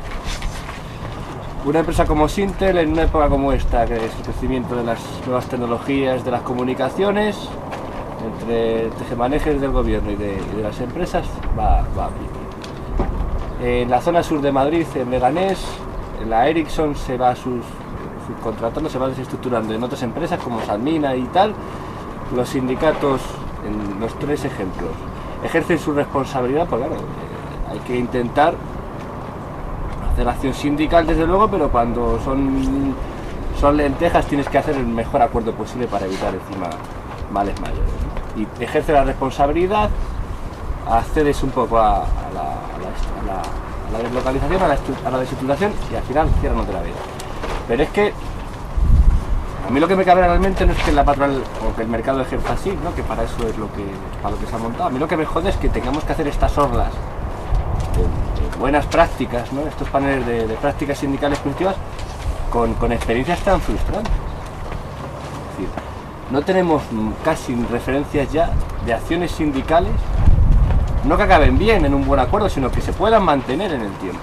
Una empresa como Sintel, en una época como esta, que es el crecimiento de las nuevas tecnologías, de las comunicaciones, entre tejemanejes del gobierno y de, y de las empresas, va, va bien. En la zona sur de Madrid, en Leganés, la Ericsson se va sus subcontratando, se va desestructurando en otras empresas como Salmina y tal. Los sindicatos, en los tres ejemplos, ejercen su responsabilidad, porque claro, eh, hay que intentar hacer acción sindical desde luego, pero cuando son, son lentejas tienes que hacer el mejor acuerdo posible para evitar encima males mayores, ¿no? Y ejerce la responsabilidad, accedes un poco a, a, la, a, la, a, la, a la deslocalización, a la, a la desestructuración y al final cierran otra vez. Pero es que a mí lo que me cabe realmente no es que la patronal o que el mercado ejerza así, ¿no? Que para eso es lo que, para lo que se ha montado. A mí lo que me jode es que tengamos que hacer estas orlas de, de buenas prácticas, ¿no? Estos paneles de, de prácticas sindicales positivas con, con experiencias tan frustrantes. Es decir, no tenemos casi referencias ya de acciones sindicales, no que acaben bien en un buen acuerdo, sino que se puedan mantener en el tiempo.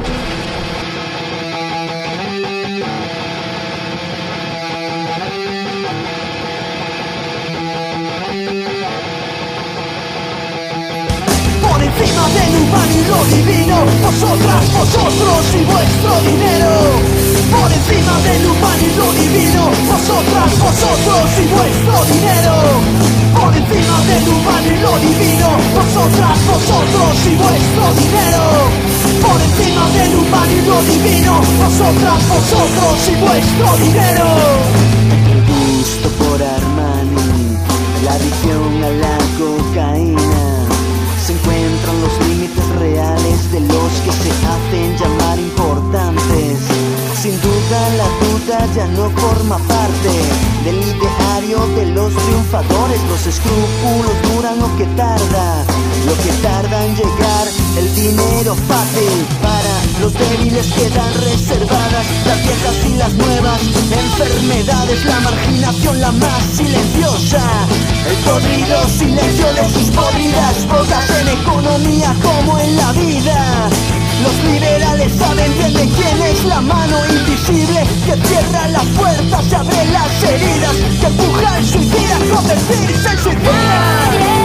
Encima del humano y lo divino, vosotras, vosotros y vuestro dinero. Por encima del humano y lo divino, vosotras, vosotros y vuestro dinero. Por encima del humano y lo divino, vosotras, vosotros y vuestro dinero. Por encima del humano y lo divino, vosotras, vosotros y vuestro dinero. El gusto por Armani, la adicción a la cocaína, se encuentran los límites reales de los que se hacen llamar importantes. Sin duda la duda ya no forma parte del ideario de los triunfadores. Los escrúpulos duran lo que tarda, lo que tarda en llegar el dinero fácil. Para los débiles quedan reservadas las viejas y las nuevas enfermedades, la marginación la más silenciosa, el podrido silencio de sus podridas bocas. En economía como en la vida, los liberales saben bien de quién es la mano invisible que cierra las puertas, se abre las heridas, que empuja al suicida a convertirse en suicida.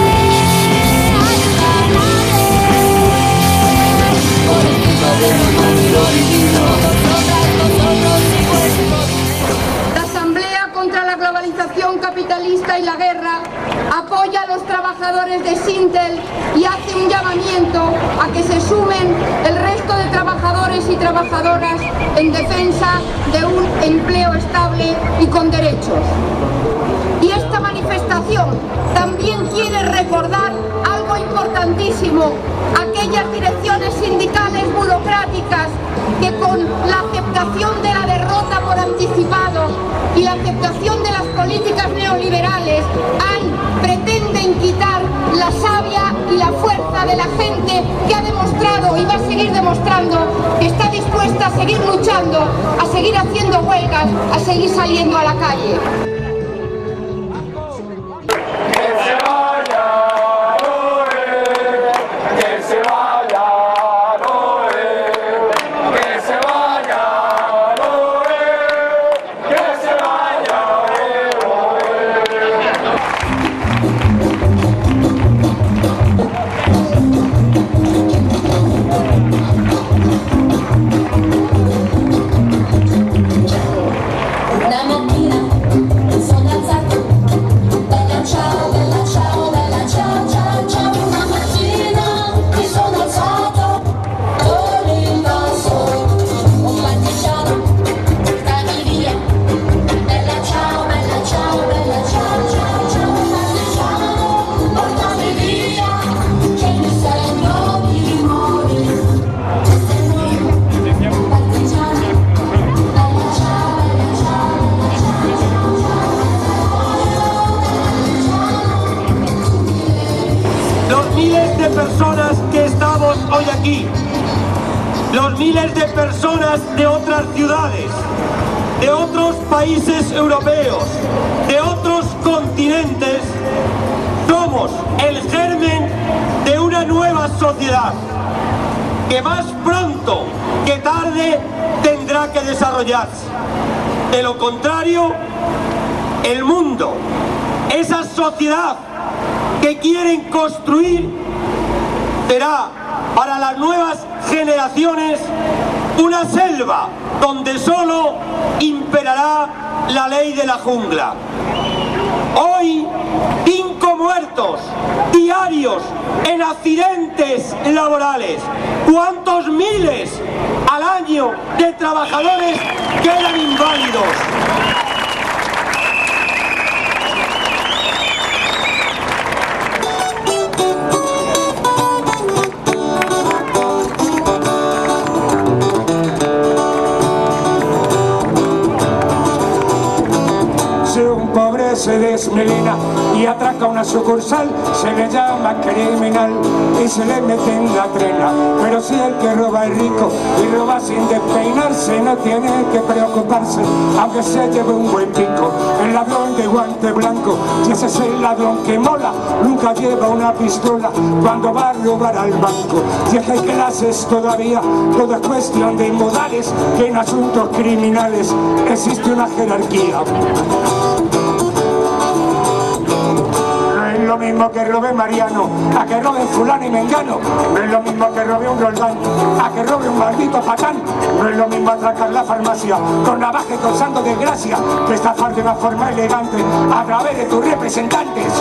Por encima del mundo divino, nosotras, nosotros y vuestro dinero. La Asamblea contra la Globalización Capitalista y la Guerra apoya a los trabajadores de Sintel y hace un llamamiento a que se sumen el resto de trabajadores y trabajadoras en defensa de un empleo estable y con derechos. Y esta manifestación también quiere recordar algo importantísimo: aquellas direcciones sindicales burocráticas que con la aceptación de la derrota por anticipado y la aceptación de las políticas neoliberales han, pretenden quitar la savia y la fuerza de la gente que ha demostrado y va a seguir demostrando que está dispuesta a seguir luchando, a seguir haciendo huelgas, a seguir saliendo a la calle. Una máquina aquí, los miles de personas de otras ciudades, de otros países europeos, de otros continentes, somos el germen de una nueva sociedad que más pronto que tarde tendrá que desarrollarse. De lo contrario, el mundo, esa sociedad que quieren construir, será para las nuevas generaciones una selva donde solo imperará la ley de la jungla. Hoy, cinco muertos diarios en accidentes laborales. ¿Cuántos miles al año de trabajadores quedan inválidos? Se desmelena y atraca una sucursal, se le llama criminal y se le mete en la trena. Pero si el que roba es rico y roba sin despeinarse, no tiene que preocuparse, aunque se lleve un buen pico. El ladrón de guante blanco, y ese es el ladrón que mola, nunca lleva una pistola cuando va a robar al banco. Y es que hay clases todavía, todo es cuestión de modales, que en asuntos criminales existe una jerarquía. No es lo mismo que robe Mariano, a que robe fulano y mengano. No es lo mismo que robe un Roldán, a que robe un maldito patán. No es lo mismo atracar la farmacia con navaja y causando desgracia, que estafar de una forma elegante a través de tus representantes.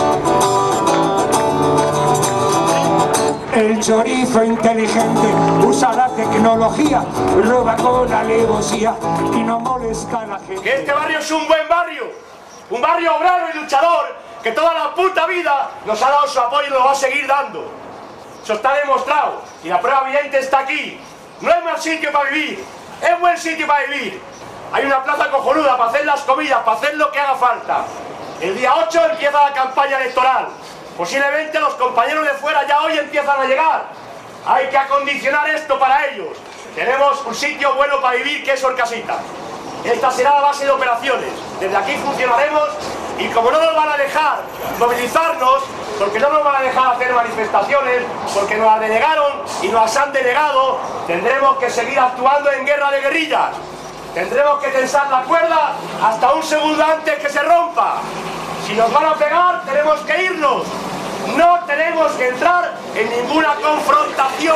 El chorizo inteligente usa la tecnología, roba con alevosía y no molesta a la gente. Que este barrio es un buen barrio, un barrio obrero y luchador, que toda la puta vida nos ha dado su apoyo y nos va a seguir dando. Eso está demostrado y la prueba evidente está aquí. No es mal sitio para vivir, es buen sitio para vivir. Hay una plaza cojonuda para hacer las comidas, para hacer lo que haga falta. El día ocho empieza la campaña electoral. Posiblemente los compañeros de fuera ya hoy empiezan a llegar. Hay que acondicionar esto para ellos. Tenemos un sitio bueno para vivir, que es Orcasitas. Esta será la base de operaciones. Desde aquí funcionaremos y como no nos van a dejar movilizarnos, porque no nos van a dejar hacer manifestaciones, porque nos las denegaron y nos las han denegado, tendremos que seguir actuando en guerra de guerrillas. Tendremos que tensar la cuerda hasta un segundo antes que se rompa. Si nos van a pegar, tenemos que irnos. No tenemos que entrar en ninguna confrontación.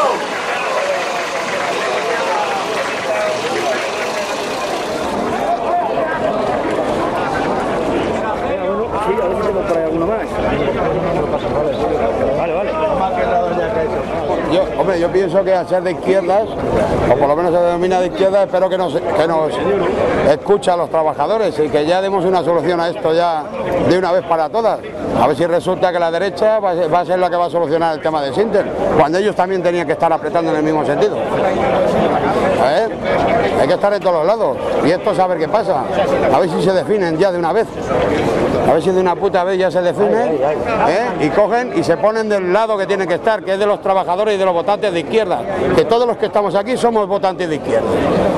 Sí, a ver si se me trae alguno más. Vale, vale. Yo, hombre, yo pienso que al ser de izquierdas, o por lo menos se denomina de izquierdas, espero que nos, que nos escuche a los trabajadores y que ya demos una solución a esto ya de una vez para todas. A ver si resulta que la derecha va a ser, va a ser la que va a solucionar el tema de Sintel, cuando ellos también tenían que estar apretando en el mismo sentido. ¿Eh? Hay que estar en todos los lados y esto es a ver qué pasa, a ver si se definen ya de una vez, a ver si de una puta vez ya se definen, ¿eh? Y cogen y se ponen del lado que tienen que estar, que es de los trabajadores y de los votantes de izquierda, que todos los que estamos aquí somos votantes de izquierda.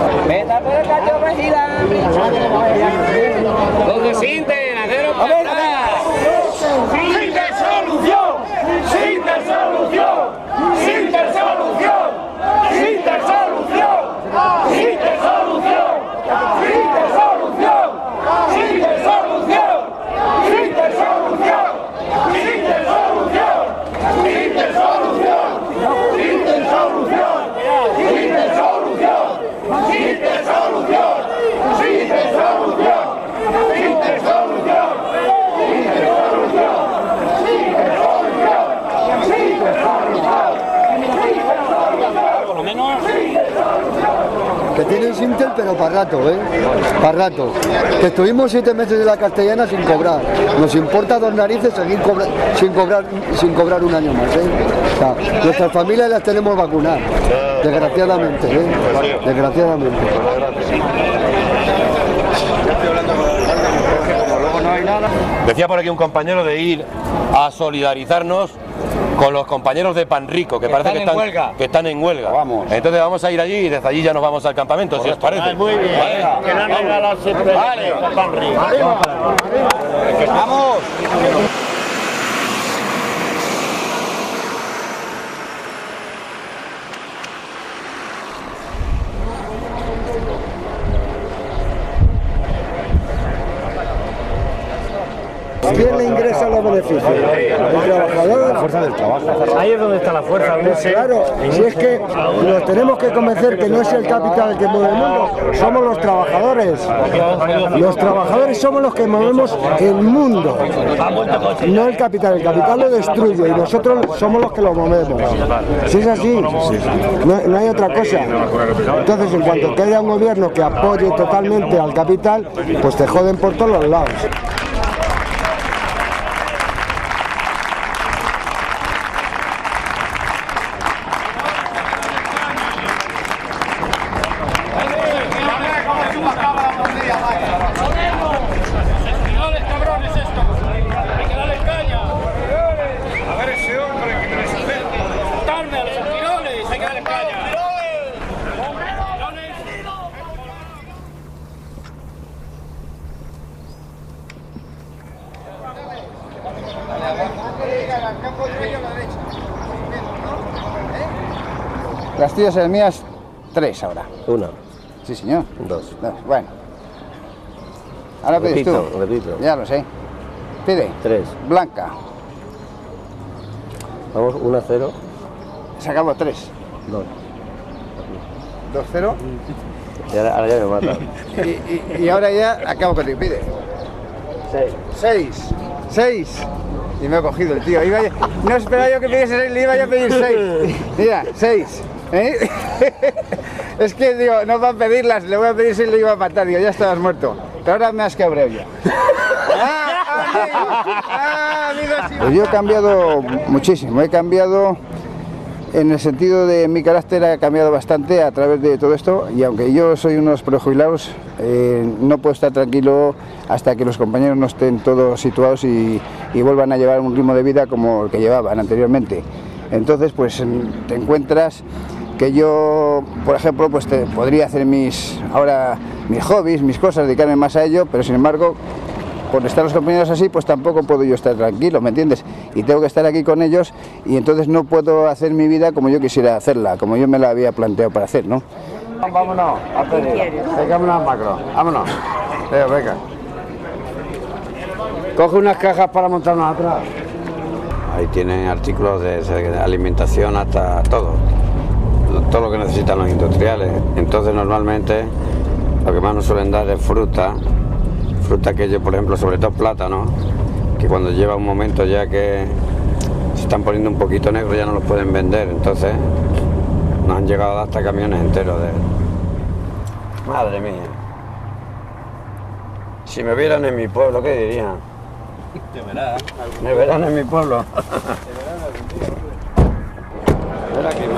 Donde Sintel, haceros pasar. ¡Sintel solución! ¡Sintel solución! ¡Sintel solución! ¡Sintel solución! ¡Sintel solución! ¡Sintel solución! ¡Sintel solución! ¡Sintel solución! ¡Sintel solución! ¡Sintel solución! ¡Sintel solución! ¡Sintel solución! ¡Sintel solución! ¡Sintel solución! ¡Sintel solución! Por lo menos que tienen Sintel pero para rato, ¿eh? Para rato. Que estuvimos siete meses en la Castellana sin cobrar. Nos importa dos narices seguir cobra sin cobrar sin cobrar un año más, ¿eh? O sea, nuestras familias las tenemos vacunadas, desgraciadamente, ¿eh? Desgraciadamente. Decía por aquí un compañero de ir a solidarizarnos con los compañeros de Panrico, que, que parece están que, están, en huelga. que están en huelga. Vamos. Entonces vamos a ir allí y desde allí ya nos vamos al campamento, si os parece. Muy bien. ¿Vale? Que no han regalado siempre. Vale. Vamos. Vamos. ¿Quién le ingresa los beneficios? El trabajador. La fuerza del trabajo. Ahí es donde está la fuerza. Claro, si es que nos tenemos que convencer que no es el capital el que mueve el mundo, somos los trabajadores. Los trabajadores somos los que movemos el mundo, no el capital. El capital lo destruye y nosotros somos los que lo movemos. Si es así, no, no hay otra cosa. Entonces, en cuanto que haya un gobierno que apoye totalmente al capital, pues te joden por todos los lados. Las tuyas y las mías, tres ahora. Una. Sí, señor. Dos. Dos. Bueno. Ahora pides repito, tú. Repito. Ya lo sé. Pide. Tres. Blanca. Vamos, uno a cero. Se acabó tres. Dos. Dos cero. Y ahora, ahora ya me mata. y, y, y ahora ya acabo contigo. Pide. Seis. Seis. Seis. Y me ha cogido el tío. Iba yo, no esperaba yo que pidiese seis, le iba yo a pedir seis. Mira, seis. ¿Eh? Es que digo, no va a pedirlas, le voy a pedir seis y le iba a matar. Digo, ya estabas muerto. Pero ahora me has quebrado ya. ¡Ah, amigo! Pues yo he cambiado muchísimo. He cambiado en el sentido de mi carácter, ha cambiado bastante a través de todo esto. Y aunque yo soy unos prejubilados, eh, no puedo estar tranquilo hasta que los compañeros no estén todos situados y, y vuelvan a llevar un ritmo de vida como el que llevaban anteriormente. Entonces, pues te encuentras que yo, por ejemplo, pues te podría hacer mis ahora mis hobbies, mis cosas, dedicarme más a ello, pero sin embargo, por estar los compañeros así, pues tampoco puedo yo estar tranquilo, ¿me entiendes? Y tengo que estar aquí con ellos y entonces no puedo hacer mi vida como yo quisiera hacerla, como yo me la había planteado para hacer, ¿no? Vámonos, a pedir. Vengámonos macro, vámonos. Venga, venga. Coge unas cajas para montarnos atrás. Ahí tienen artículos de, de alimentación hasta todo, todo lo que necesitan los industriales. Entonces normalmente lo que más nos suelen dar es fruta, fruta que yo, por ejemplo, sobre todo plátano, que cuando lleva un momento ya que se están poniendo un poquito negros ya no los pueden vender, entonces nos han llegado hasta camiones enteros de... Madre mía. Si me vieran en mi pueblo, ¿qué dirían? Te verás. Me verán en mi pueblo. Verá que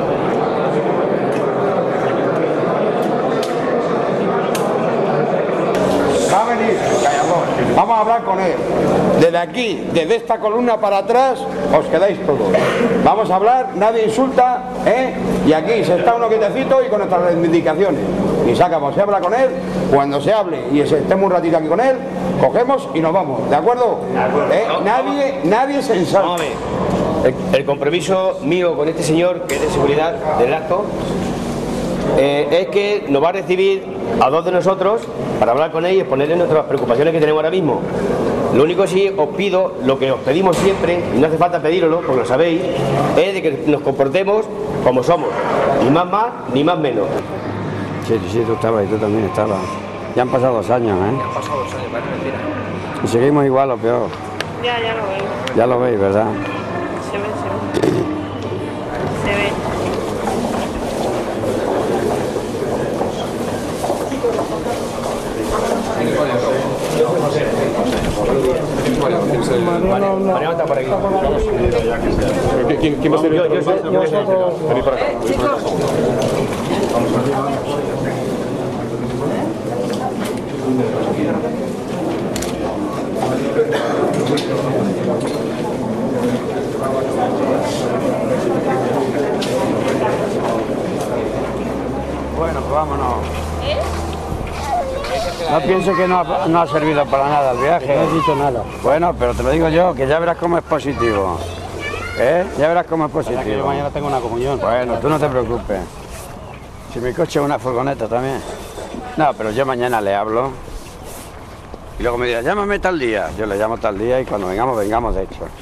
va a venir, vamos a hablar con él. Desde aquí, desde esta columna para atrás, os quedáis todos. Vamos a hablar, nadie insulta, ¿eh? Y aquí se está uno quietecito y con nuestras reivindicaciones. Y sacamos, se habla con él, cuando se hable y estemos un ratito aquí con él, cogemos y nos vamos, ¿de acuerdo? De acuerdo. ¿Eh? Nadie, nadie se ensalza. El, el compromiso mío con este señor, que es de seguridad del acto, eh, es que nos va a recibir a dos de nosotros para hablar con él y exponerle nuestras preocupaciones que tenemos ahora mismo. Lo único que sí os pido, lo que os pedimos siempre, y no hace falta pedíroslo, porque lo sabéis, es de que nos comportemos como somos, ni más más, ni más menos. Sí, sí, tú estabas y tú también estabas. Ya han pasado dos años, ¿eh? Ya han pasado dos años, parece mentira. Y seguimos igual o peor. Ya, ya lo veo. Ya lo veis, ¿verdad? Se ve, se ve. Se ve. Mariano está por aquí. ¿Quién, quién va a ser? Yo, yo soy. Yo soy. Vení para acá. Chicos. Vamos. No pienses que no ha, no ha servido para nada el viaje. No he dicho nada. Bueno, pero te lo digo yo, que ya verás cómo es positivo. ¿Eh? Ya verás cómo es positivo. Que yo mañana tengo una comunión. Bueno, tú no te preocupes. Si mi coche es una furgoneta también. No, pero yo mañana le hablo. Y luego me dirá, llámame tal día. Yo le llamo tal día y cuando vengamos, vengamos de hecho.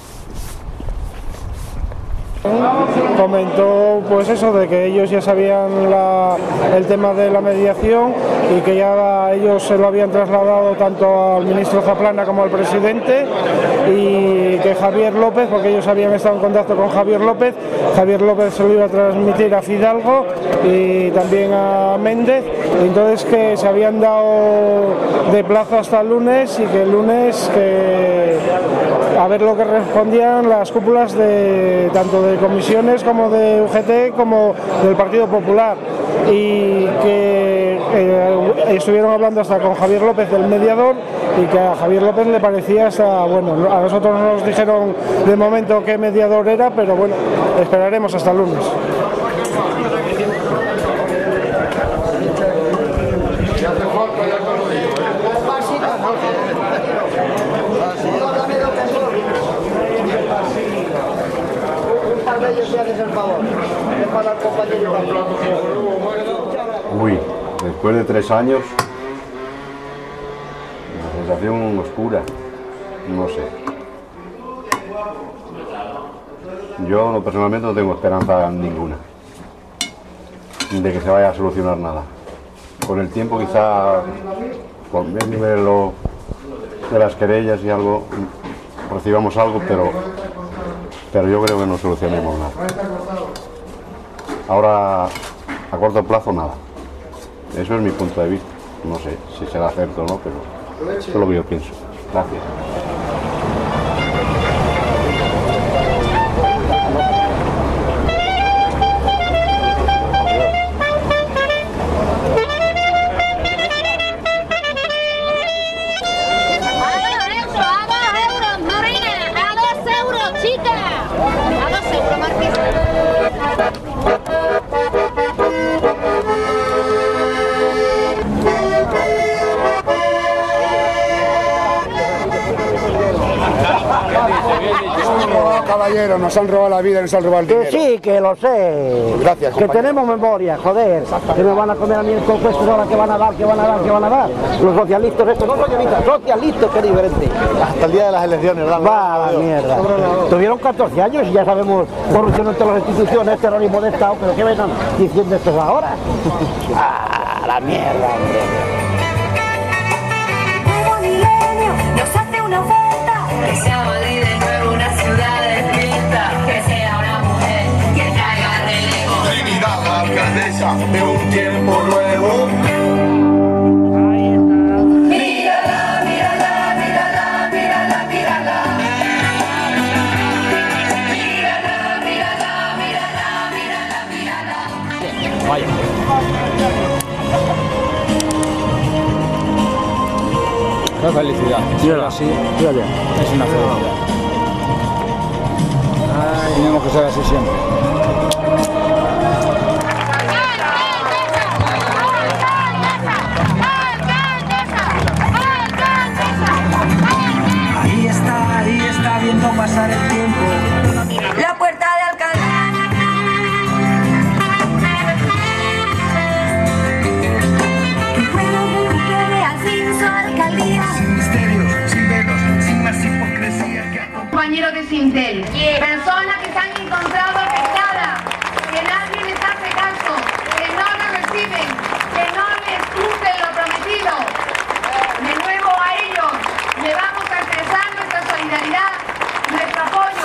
Comentó pues eso de que ellos ya sabían la, el tema de la mediación y que ya ellos se lo habían trasladado tanto al ministro Zaplana como al presidente, y que Javier López, porque ellos habían estado en contacto con Javier López, Javier López se lo iba a transmitir a Fidalgo y también a Méndez, y entonces que se habían dado de plazo hasta el lunes y que el lunes que a ver lo que respondían las cúpulas de tanto de comisiones como de U G T como del Partido Popular, y que eh, estuvieron hablando hasta con Javier López, del mediador, y que a Javier López le parecía hasta, bueno, a nosotros no nos dijeron de momento qué mediador era, pero bueno, esperaremos hasta el lunes. Uy, después de tres años, una sensación oscura, no sé. Yo no, personalmente no tengo esperanza ninguna de que se vaya a solucionar nada. Con el tiempo quizá, con el nivel de las querellas y algo, recibamos algo, pero, pero yo creo que no solucionemos nada. Ahora, a corto plazo, nada. Eso es mi punto de vista. No sé si será cierto o no, pero eso es lo que yo pienso. Gracias. Caballero, nos han robado la vida y nos han robado el dinero. Que sí, que lo sé. Gracias, que compañero. tenemos memoria, joder. Que me van a comer a mí el coco estos ahora que van a dar, que van a dar, que van a dar. Los socialistas, estos no socialistas, socialistas, que diferente. Hasta el día de las elecciones, ¿verdad? Va a la mierda. Tuvieron catorce años y ya sabemos corrupción entre las instituciones, terrorismo de Estado, pero ¿qué vengan diciendo estos ahora? ¡Ah, la mierda, hombre! Nuevo milenio nos hace una oferta. Que sea Madrid de nuevo una ciudad despierta. Que sea una mujer que traiga relevo. Trinidad, alcaldesa de un tiempo nuevo. Mírala, mírala, mírala, mírala, mírala. Mírala, mírala, mírala, mírala, mírala. Vaya. Qué felicidad. Ser así es una felicidad. Tenemos que ser así siempre. Ahí está, ahí está viendo pasar el tiempo. La puerta de Alcalá. Que el pueblo recupere al fin su alcaldía. Sin misterios, sin velos, sin más hipocresía que Compañeros de Sintel, personas que se han encontrado afectadas, que nadie les hace caso, que no les reciben, que no les cumplen lo prometido. De nuevo a ellos le vamos a expresar nuestra solidaridad, nuestro apoyo.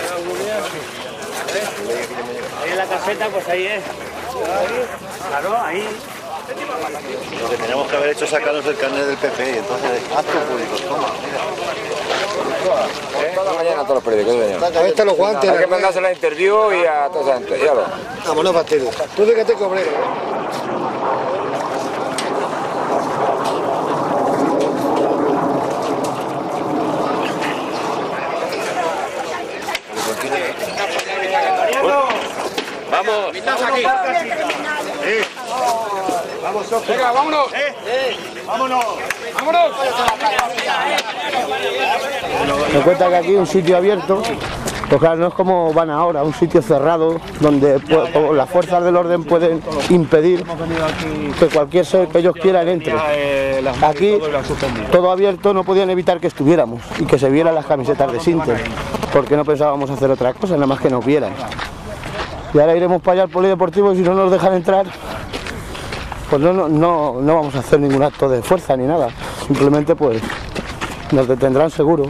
Ahí en la caseta, pues ahí es. Claro, ahí. Lo que tenemos que haber hecho es sacarnos el carnet del P P y entonces actos públicos. Toma, mira. Toda la mañana a todos los periódicos. Ahí están los guantes. Hay que mandarse la interview y a toda esa gente. Ya lo. Vámonos, fastidio. Tú fíjate que obrero. Vamos. Estás aquí. Vamos, Venga, vámonos. Eh. ¡Vámonos! ¡Vámonos! Me cuenta que aquí hay un sitio abierto, pues claro, no es como van ahora, un sitio cerrado donde pu- las fuerzas del orden pueden impedir que cualquier ser que ellos quieran entre. Aquí, todo abierto, no podían evitar que estuviéramos y que se vieran las camisetas de Sintel, porque no pensábamos hacer otra cosa, nada más que nos vieran. Y ahora iremos para allá al polideportivo y si no nos dejan entrar, pues no, no, no, no vamos a hacer ningún acto de fuerza ni nada, simplemente pues nos detendrán seguro.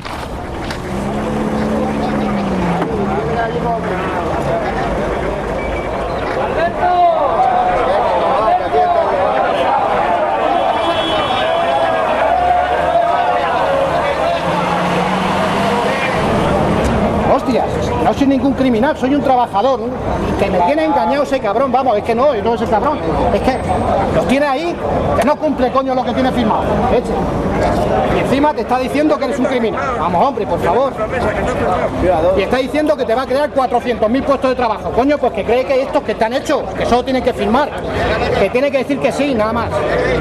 Hostias, no soy ningún criminal, soy un trabajador, ¿no? Y que me tiene engañado ese cabrón, vamos, es que no, no es el cabrón, es que los tiene ahí, que no cumple coño lo que tiene firmado, leche. Y encima te está diciendo que eres un criminal. Vamos, hombre, por favor. Y está diciendo que te va a crear cuatrocientos mil puestos de trabajo. Coño, pues que cree que estos que están hechos, que solo tienen que firmar, que tiene que decir que sí, nada más.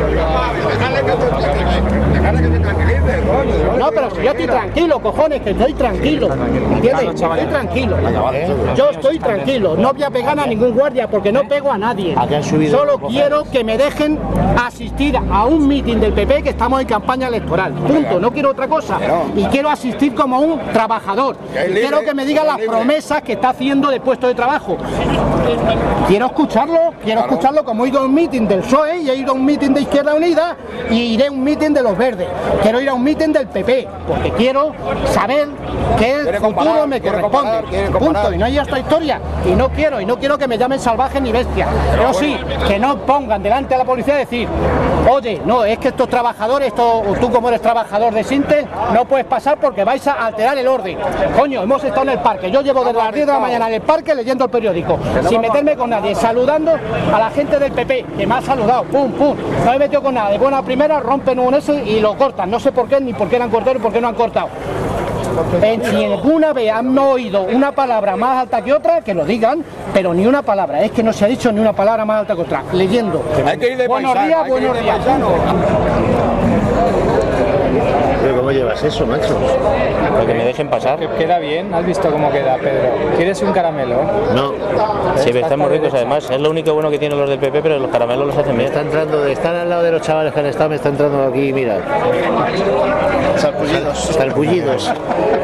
No, pero si yo estoy tranquilo, cojones, que estoy tranquilo. ¿Entiendes? Estoy tranquilo. Yo estoy tranquilo. No voy a pegar a ningún guardia porque no pego a nadie. Solo quiero que me dejen asistir a un mitin del P P que estamos en campaña electoral. Punto. No quiero otra cosa. Y quiero asistir como un trabajador. Y quiero que me digan las promesas que está haciendo de puesto de trabajo. Quiero escucharlo. Quiero escucharlo como he ido a un mitin del P S O E y he ido a un mitin de Izquierda Unida y iré a un mitin de los Verdes. Quiero ir a un mitin del P P porque quiero saber que el futuro me corresponde. Punto. Y no hay esta historia. Y no quiero, y no quiero que me llamen salvaje ni bestia. Pero sí, que no pongan delante a la policía a decir, oye, no, es que estos trabajadores, esto, tú como eres trabajador de Sintel, no puedes pasar porque vais a alterar el orden. Coño, hemos estado en el parque. Yo llevo desde las diez de la mañana en el parque leyendo el periódico, sin meterme con nadie, saludando a la gente del P P, que me ha saludado, pum, pum. No me he metido con nada. De buena primera rompen un ese y lo cortan. No sé por qué, ni por qué lo han cortado, ni por qué no han cortado. En, si alguna vez han oído una palabra más alta que otra, que lo digan, pero ni una palabra, es que no se ha dicho ni una palabra más alta que otra, leyendo. Hay que ir de buenos paisano, días, hay que ir buenos de días. Pero ¿cómo llevas eso, macho? Para que me dejen pasar. Queda bien, has visto cómo queda, Pedro. ¿Quieres un caramelo? No. Sí, están muy ricos además. Es lo único bueno que tienen los del P P, pero los caramelos los hacen bien. Está entrando, de estar al lado de los chavales que han estado, me está entrando aquí, mira. Sarpullidos. Sarpullidos.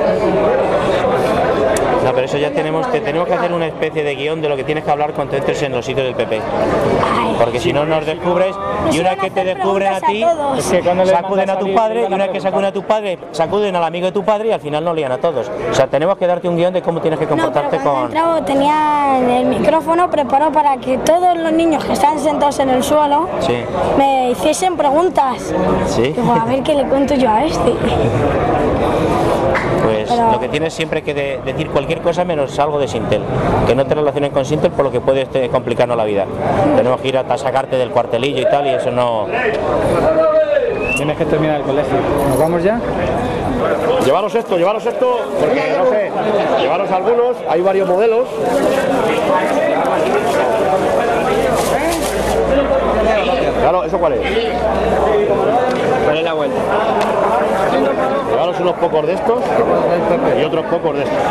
No, pero eso ya tenemos que tenemos que hacer una especie de guión de lo que tienes que hablar cuando entres en los sitios del P P. Porque si no nos descubres, y una vez que te descubren a ti, sacuden a tu padre, y una vez que sacuden a tu padre, sacuden al amigo de tu padre y al final nos lían a todos. O sea, tenemos que darte un guión de cómo tienes que comportarte no, pero con... entrado, tenía el micrófono preparado para que todos los niños que están sentados en el suelo sí. me hiciesen preguntas. ¿Sí? Digo, a ver qué le cuento yo a este. Pues pero... lo que tienes siempre que de, decir cualquier cosa menos algo de Sintel, que no te relaciones con Sintel por lo que puede este, complicarnos la vida. Tenemos que ir hasta sacarte del cuartelillo y tal, y eso no... Tienes que terminar el colegio. ¿Nos vamos ya? Llevaros esto, llevaros esto, porque no sé, llevaros algunos, hay varios modelos. Claro, ¿eso cuál es? ¿Cuál es la vuelta? Llevaros unos pocos de estos y otros pocos de estos.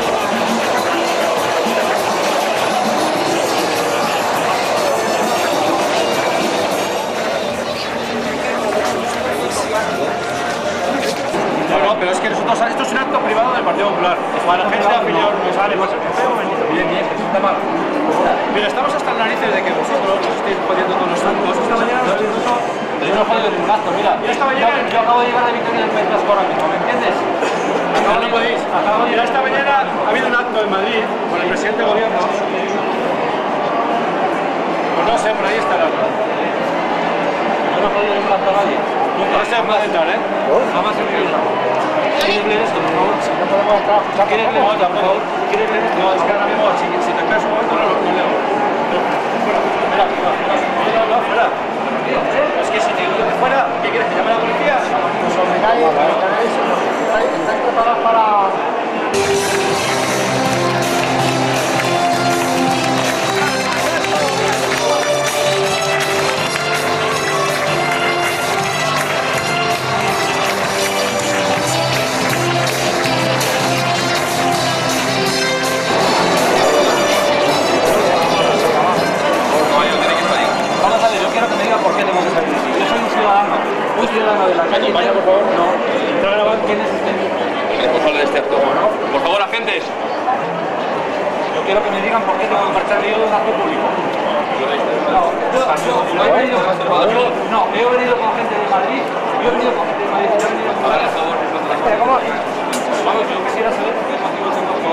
No, no, pero es que nosotros, esto es un acto privado del Partido Popular. Para la gente afiliada no sale más. Bien, bien, que está mal. Mira, estamos hasta las narices de que vosotros os estéis jodiendo todos los santos. Esta mañana nos hemos hecho... Yo no he jodido ningún acto, mira. Esta mañana yo acabo de llegar de Victoria del País Vasco ahora mismo, ¿me entiendes? Acabo no podéis. Acabo de llegar. Esta mañana ha habido un acto en Madrid con el presidente del gobierno. Pues no sé, por ahí está el acto. Yo no he jodido ningún acto a nadie. No se puede entrar, ¿eh? Jamás he vivido nada. ¿Quieres leer esto, por favor? Si no podemos entrar, ¿quieres leer esto, por favor? ¿Quieres leer esto? No, es que ahora mismo, si, si te caes un momento, no lo no leo. Fuera, fuera, fuera, no, fuera. Es que si te digo que fuera, ¿qué quieres? ¿Que llame a la policía? Pues os vengáis, estáis preparados para... acompaña, por favor? No. ¿Está grabando? ¿Quién es usted? El responsable de este acto. Por favor, agentes. Yo quiero que me digan por qué tengo que marchar yo de un acto público. No, yo, yo no he venido con yo, no, he venido con gente de Madrid, yo he venido con gente de Madrid, yo he venido con gente de Madrid. ¿Cómo? Vamos, yo quisiera saber por qué motivo tengo que...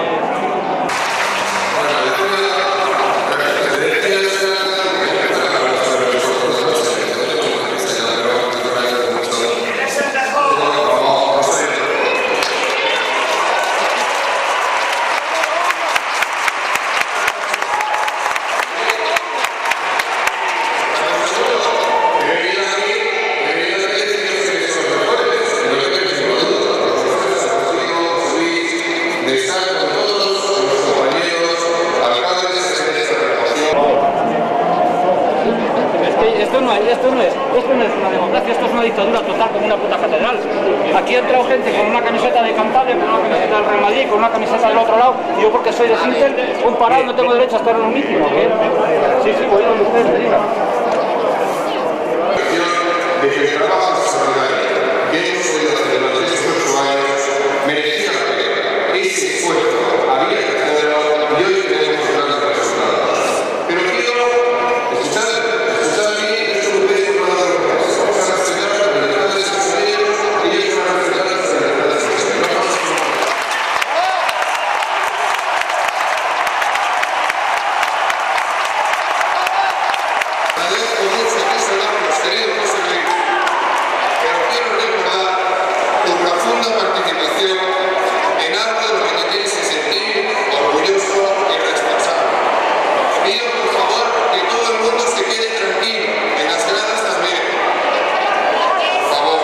Esto no, es, esto, no es, esto no es una democracia, esto es una dictadura total como una puta catedral. Aquí ha entrado gente con una camiseta de Cantabria, con una camiseta del Real Madrid, con una camiseta del otro lado, y yo porque soy de Sintel, un parado, no tengo derecho a estar en un mítino. ¿Eh? Sí, sí, voy donde ustedes me digan. De que el trabajo extraordinario que hemos podido hacer durante estos ocho años merecía la pena. Ese esfuerzo había que hacerlo y hoy tenemos grandes resultados. Pero quiero escuchar, escuchar bien esto que ustedes han hablado de los vamos a respetar las libertades de sus medios y ellos van a respetar las libertades de sus medios. Agradezco mucho que se dan los queridos José Luis, pero quiero recordar tu profunda participación en algo de lo que te tienes que sentir orgulloso y responsable. Pido por favor que todo el mundo se quede tranquilo, en las gradas también. Por favor.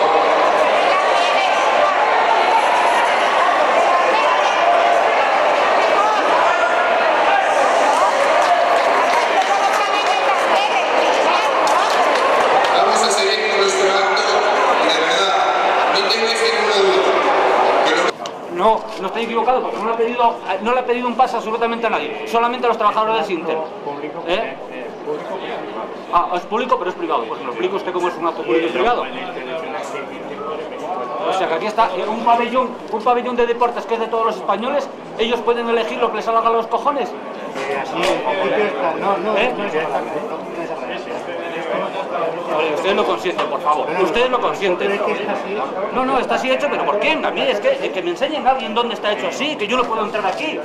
Vamos a seguir con nuestro acto y de verdad, no tengáis ninguna duda. No, no estoy equivocado, porque no le, ha pedido, no le ha pedido un pase absolutamente a nadie, solamente a los trabajadores de Sintel. ¿Eh? Ah, es público, pero es privado. Pues me lo explico usted cómo es un acto público y privado. O sea que aquí está un pabellón, un pabellón de deportes que es de todos los españoles, ellos pueden elegir lo que les salga a los cojones. ¿Eh? Oye, ustedes lo consienten, por favor. Ustedes lo consienten. No, no, está así hecho, pero ¿por qué? A mí es que, es que me enseñen a alguien dónde está hecho así, que yo no puedo entrar aquí.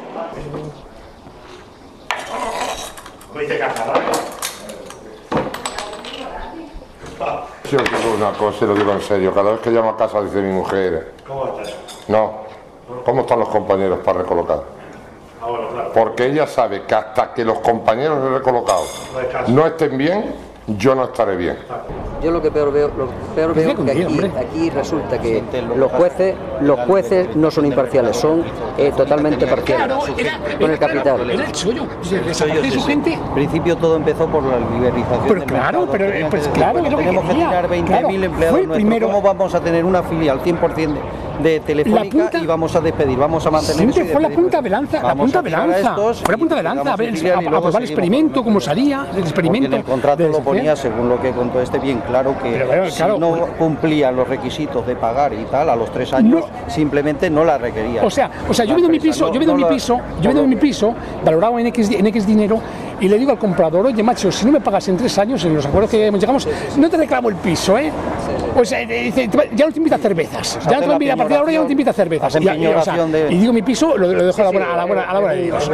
Yo os digo una cosa y lo digo en serio. Cada vez que llamo a casa dice mi mujer, ¿Cómo estás? no, ¿cómo están los compañeros para recolocar? Ah, bueno, claro. Porque ella sabe que hasta que los compañeros de recolocados no estén bien, yo no estaré bien. Yo lo que peor veo, lo peor veo que aquí, aquí resulta que los jueces, los jueces no son imparciales, son eh, totalmente parciales con el capital. Era el chollo, desaparece su gente. En principio todo empezó por la liberalización. Pero claro, pero pues claro, es lo que tenemos que tirar veinte mil empleados nuestros. ¿Cómo vamos a tener una filial cien por cien de Telefónica y vamos a despedir, vamos a mantener eso? Siempre fue la punta de lanza, la punta de lanza, fue la punta de lanza, a ver, a probar el experimento, cómo salía el experimento. En el contrato lo ponía, según lo que contó este, bien claro que si no cumplían los requisitos de pagar y tal, a los tres años simplemente no la requería. O sea, o sea, yo vendo mi piso, yo vendo mi piso, yo vendo mi piso, valorado en X, en X dinero, y le digo al comprador, oye macho, si no me pagas en tres años, en los acuerdos que llegamos, no te reclamo el piso, ¿eh? O sea, dice, ya no te invita a cervezas, ya no te invita, a partir de ahora ya no te invita a cervezas. Y, y, o sea, y digo mi piso, lo, lo dejo a la buena, a la buena, a la buena de Dios.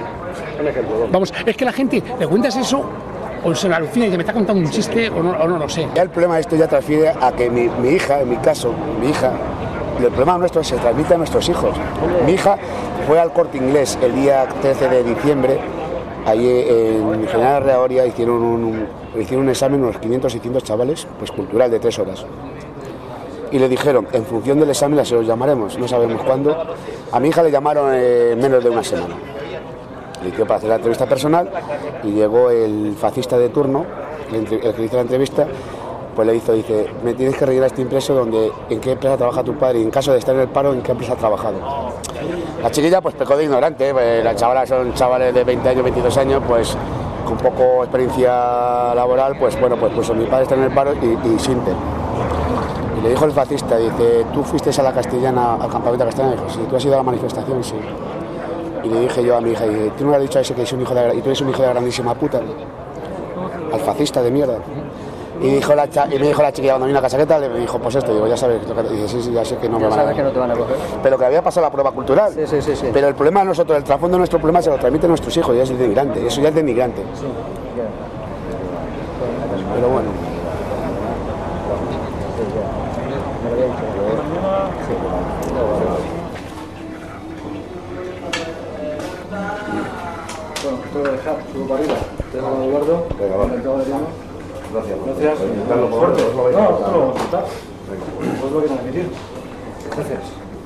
Vamos, es que la gente, le cuentas eso, o se me alucina y dice, me está contando un chiste o no, o no lo sé. Ya el problema de esto ya transfiere a que mi, mi hija, en mi caso, mi hija, el problema nuestro se transmite a nuestros hijos. Mi hija fue al Corte Inglés el día trece de diciembre, allí en General Reagoria hicieron un, hicieron un examen, unos quinientos, seiscientos chavales, pues cultural de tres horas. Y le dijeron, en función del examen se los llamaremos, no sabemos cuándo. A mi hija le llamaron en menos de una semana. Le hicieron para hacer la entrevista personal y llegó el fascista de turno, el que hizo la entrevista, pues le hizo, dice, me tienes que rellenar este impreso donde en qué empresa trabaja tu padre y en caso de estar en el paro, en qué empresa ha trabajado. La chiquilla pues pecó de ignorante, pues, las chavalas son chavales de veinte años, veintidós años, pues con poco experiencia laboral, pues bueno, pues, pues mi padre está en el paro y, y Sintel. Y le dijo el fascista, dice, ¿tú fuiste a la Castellana, al campamento castellano? Y dijo, sí. ¿Tú has ido a la manifestación? Sí. Y le dije yo a mi hija, y tú no le has dicho a ese que es un hijo de, y tú eres un hijo de grandísima puta, al fascista de mierda. Y, dijo la cha, y me dijo la chiquilla cuando vino a casa, ¿qué tal? Y me dijo, pues esto, digo, ya sabes, lo que, y dice, sí, sí, ya sé que no me van a... sabes que no te van a coger. Pero que había pasado la prueba cultural. Sí, sí, sí, sí. Pero el problema de nosotros, el trasfondo de nuestro problema se lo transmiten nuestros hijos, ya es de inmigrante, eso ya es de inmigrante. Sí. Pero bueno. Bueno, esto lo voy a dejar, subo para arriba. Te dejo a Eduardo. Venga, vale. Gracias. Gracias. Fuerte. No, esto lo vamos a contar. Pues lo que nada que decir. Gracias.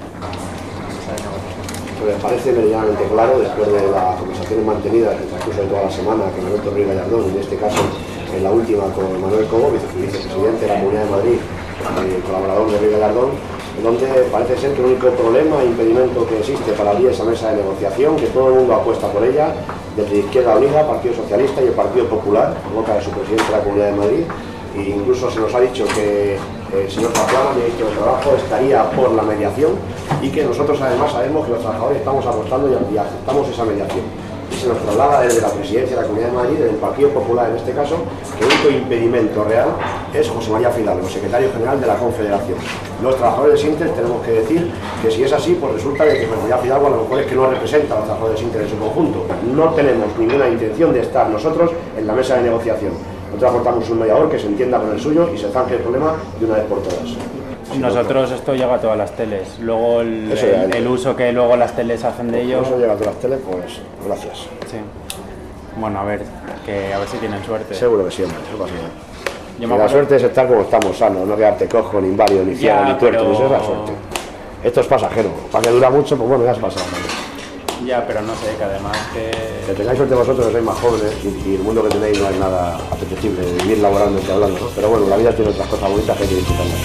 Me parece meridianamente claro, después de las conversaciones mantenidas en el transcurso de toda la semana con Alberto Ruiz Gallardón, y en este caso en la última con Manuel Cobo, vicepresidente de la Comunidad de Madrid, eh, colaborador de Ruiz Gallardón, donde parece ser que el único problema e impedimento que existe para abrir esa mesa de negociación, que todo el mundo apuesta por ella, desde Izquierda Unida, Partido Socialista y el Partido Popular, en boca de su presidente de la Comunidad de Madrid, e incluso se nos ha dicho que el señor Paplana, ministro de Trabajo, estaría por la mediación, y que nosotros además sabemos que los trabajadores estamos apostando y aceptamos esa mediación. Y se nos traslada desde la presidencia de la Comunidad de Madrid, desde el Partido Popular en este caso, que el único impedimento real es José María Fidalgo, secretario general de la Confederación. Los trabajadores de Sintel tenemos que decir que si es así, pues resulta de que José María Fidalgo a lo mejor es que no representa a los trabajadores de Sintel en su conjunto. No tenemos ninguna intención de estar nosotros en la mesa de negociación. Nosotros aportamos un mediador que se entienda con el suyo y se zanje el problema de una vez por todas. Nosotros esto llega a todas las teles, luego el, el, el uso que luego las teles hacen de ello... Eso llega a todas las teles, pues gracias. Sí. Bueno, a ver, que a ver si tienen suerte. Seguro que sí, hombre, eso pasa bien. Y la suerte es estar como estamos, sanos, no quedarte cojo, ni inválido, ni ciego, ni tuerto, pero... eso es la suerte. Esto es pasajero, para que dura mucho, pues bueno, ya es pasado. Ya, pero no sé, que además que... Que tengáis suerte vosotros, que sois más jóvenes, y, y el mundo que tenéis no hay nada apetecible de vivir laboralmente hablando, ¿no? Pero bueno, la vida tiene otras cosas bonitas que hay que disfrutarlas.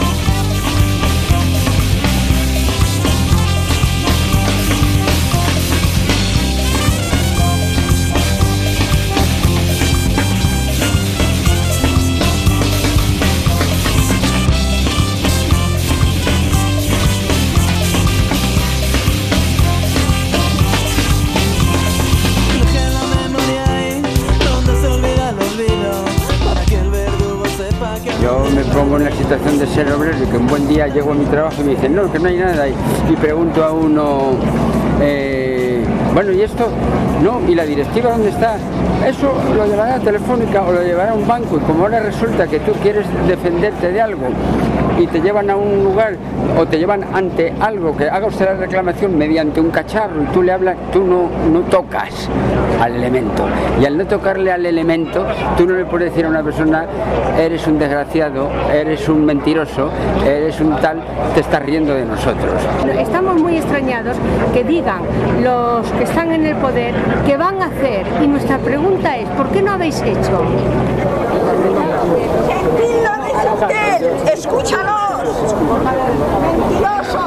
Pongo en la situación de ser obrero y que un buen día llego a mi trabajo y me dicen no, que no hay nada y, y pregunto a uno eh, bueno, ¿y esto? No, ¿y la directiva dónde está? Eso lo llevará a Telefónica o lo llevará a un banco, y como ahora resulta que tú quieres defenderte de algo y te llevan a un lugar o te llevan ante algo que haga usted la reclamación mediante un cacharro y tú le hablas, tú no, no tocas al elemento, y al no tocarle al elemento tú no le puedes decir a una persona eres un desgraciado, eres un mentiroso, eres un tal, te estás riendo de nosotros. Estamos muy extrañados que digan los que están en el poder qué van a hacer, y nuestra pregunta es ¿por qué no habéis hecho? ¡Escúchanos! ¡Mentirosos!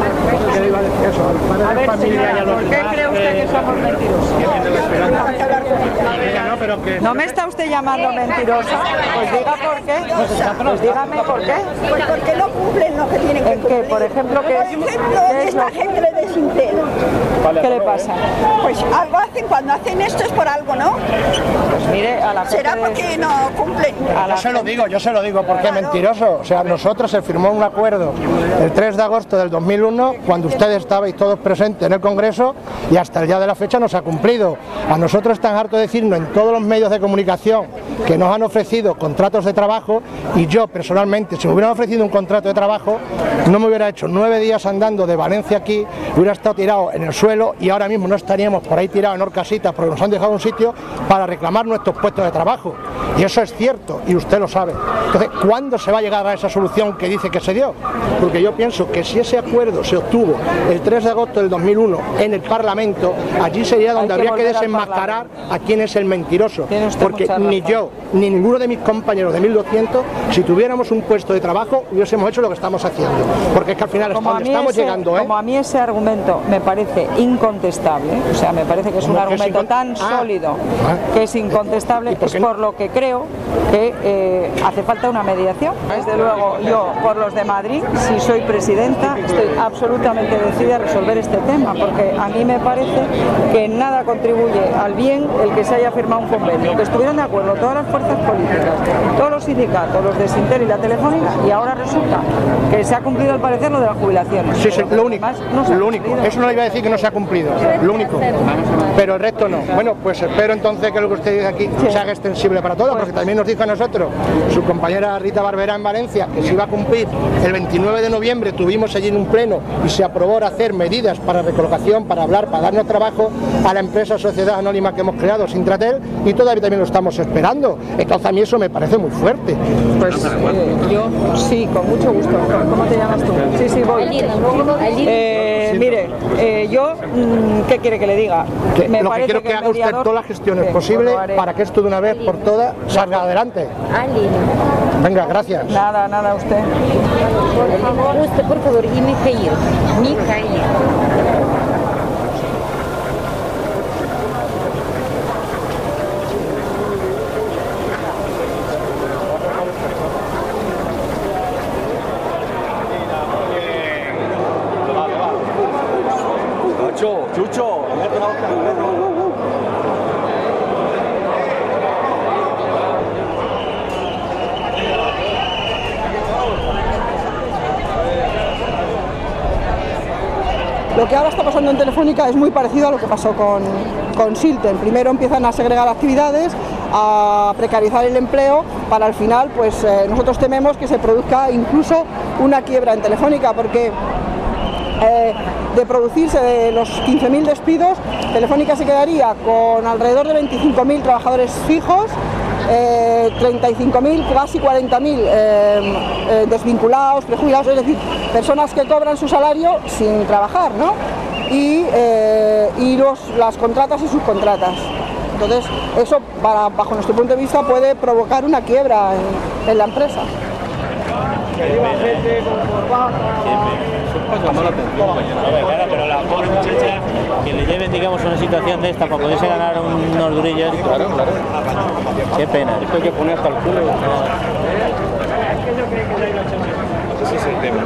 A ver, señora, ¿por qué cree usted que somos mentirosos? ¿No me está usted llamando mentirosa? Pues diga por qué. Pues dígame por qué. Pues porque no cumplen lo que tienen que cumplir. ¿En qué? Por ejemplo, ¿qué es? Por ejemplo, esta gente de Sintel. ¿Qué le pasa? Pues algo hacen, cuando hacen esto es por algo, ¿no? Pues mire, a la gente... ¿Será porque no cumplen? Yo se lo digo, yo se lo digo, porque es mentiroso. O sea, nosotros se firmó un acuerdo el tres de agosto del dos mil uno, cuando ustedes estabais todos presentes en el Congreso, y hasta el día de la fecha no se ha cumplido. A nosotros están harto de decirnos en todos los medios de comunicación que nos han ofrecido contratos de trabajo, y yo personalmente, si me hubieran ofrecido un contrato de trabajo, no me hubiera hecho nueve días andando de Valencia aquí, hubiera estado tirado en el suelo y ahora mismo no estaríamos por ahí tirados en Orcasitas porque nos han dejado un sitio para reclamar nuestros puestos de trabajo. Y eso es cierto, y usted lo sabe. Entonces, ¿cuándo se va a llegar a esa solución que dice que se dio? Porque yo pienso que si ese acuerdo se obtuvo el tres de agosto del dos mil uno en el Parlamento, allí sería donde habría que desenmascarar a quién es el mentiroso. Porque ni yo, ni ninguno de mis compañeros de mil doscientos, si tuviéramos un puesto de trabajo, hubiésemos hecho lo que estamos haciendo. Porque es que al final, hasta donde estamos llegando, ¿eh? Como a mí ese argumento argumento me parece incontestable, o sea, me parece que es un argumento tan sólido que es incontestable, es por lo que creo que eh, hace falta una mediación. Desde luego, yo, por los de Madrid, si soy presidenta, estoy absolutamente decidida a resolver este tema, porque a mí me parece que en nada contribuye al bien el que se haya firmado un convenio, que estuvieron de acuerdo todas las fuerzas políticas, todos los sindicatos, los de Sintel y la Telefónica, y ahora resulta que se ha cumplido al parecer lo de las jubilaciones. Sí, sí, lo único, no lo único. Eso no le iba a decir que no se ha cumplido, lo único. Pero el resto no. Bueno, pues espero entonces que lo que usted dice aquí sí. se haga extensible para todos, porque también nos dijo a nosotros, su compañera Rita Barberá en Valencia, que se iba a cumplir el veintinueve de noviembre, tuvimos allí en un pleno y se aprobó hacer medidas para recolocación, para hablar, para darnos trabajo a la empresa Sociedad Anónima que hemos creado, Sintratel, y todavía también lo estamos esperando. Entonces a mí eso me parece muy fuerte. Pues eh, yo sí, con mucho gusto. ¿Cómo te llamas tú? Sí, sí, voy. Eh, mire, eh, yo, ¿qué quiere que le diga? Que, me lo que quiero que, que haga usted todas las gestiones ¿qué? posibles para que esto de una vez por todas salga adelante. Venga, gracias. Nada, nada, usted. Por favor, usted, por favor, y Mikhail. Mikhail. Chucho, Chucho, Lo que ahora está pasando en Telefónica es muy parecido a lo que pasó con, con Siltel. Primero empiezan a segregar actividades, a precarizar el empleo, para al final, pues eh, nosotros tememos que se produzca incluso una quiebra en Telefónica, porque eh, de producirse de los quince mil despidos, Telefónica se quedaría con alrededor de veinticinco mil trabajadores fijos, eh, treinta y cinco mil, casi cuarenta mil eh, eh, desvinculados, prejubilados, es decir, personas que cobran su salario sin trabajar, ¿no? Y, eh, y los, las contratas y subcontratas. Entonces, eso, para, bajo nuestro punto de vista, puede provocar una quiebra en, en la empresa. Claro, pero la pobre muchacha que le lleven, digamos, una situación de esta para poderse ganar unos durillos. Claro, claro. Qué pena. Esto hay que poner hasta el culo. Ese es el tema.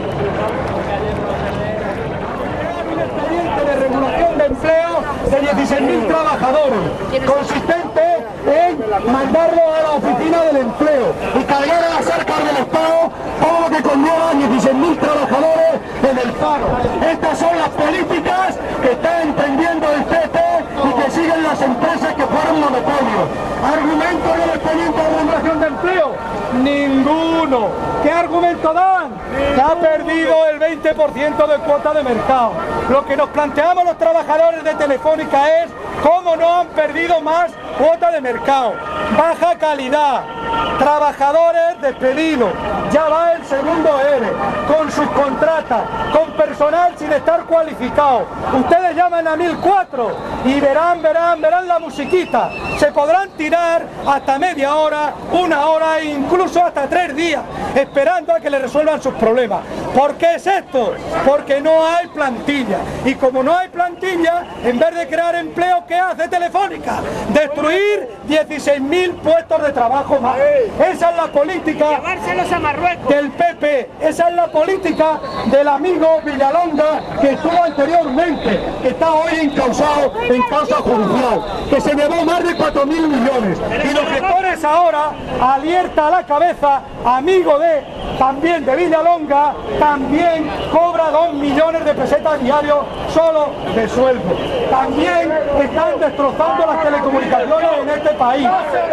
De regulación de empleo de dieciséis mil trabajadores, consistente en mandarlo a la oficina del empleo y cargar a las arcas del Estado todo lo que conlleva a dieciséis mil trabajadores en el paro. Estas son las políticas que está entendiendo el P P y que siguen las empresas que fueron monopolios. ¿Argumento del expediente de regulación de empleo? Ninguno. ¿Qué argumento dan? Que ha perdido el veinte por ciento de cuota de mercado. Lo que nos planteamos los trabajadores de Telefónica es cómo no han perdido más cuota de mercado. Baja calidad, trabajadores despedidos, ya va el segundo E R E, con sus contratas, con personal sin estar cualificado. Ustedes llaman a mil cuatro y verán, verán, verán la musiquita. Se podrán tirar hasta media hora, una hora e incluso hasta tres días, esperando a que le resuelvan sus problemas. ¿Por qué es esto? Porque no hay plantilla. Y como no hay plantilla, en vez de crear empleo, ¿qué hace Telefónica? Destruir dieciséis mil puestos de trabajo más. Esa es la política del P P, esa es la política del amigo Villalonga, que estuvo anteriormente, que está hoy encausado en causa judicial, que se llevó más de cuatro mil millones. Y los gestores ahora, alerta a la cabeza, amigo de, también de Villalonga, también cobra dos millones de pesetas diarios solo de sueldo. También están destrozando las telecomunicaciones en este país.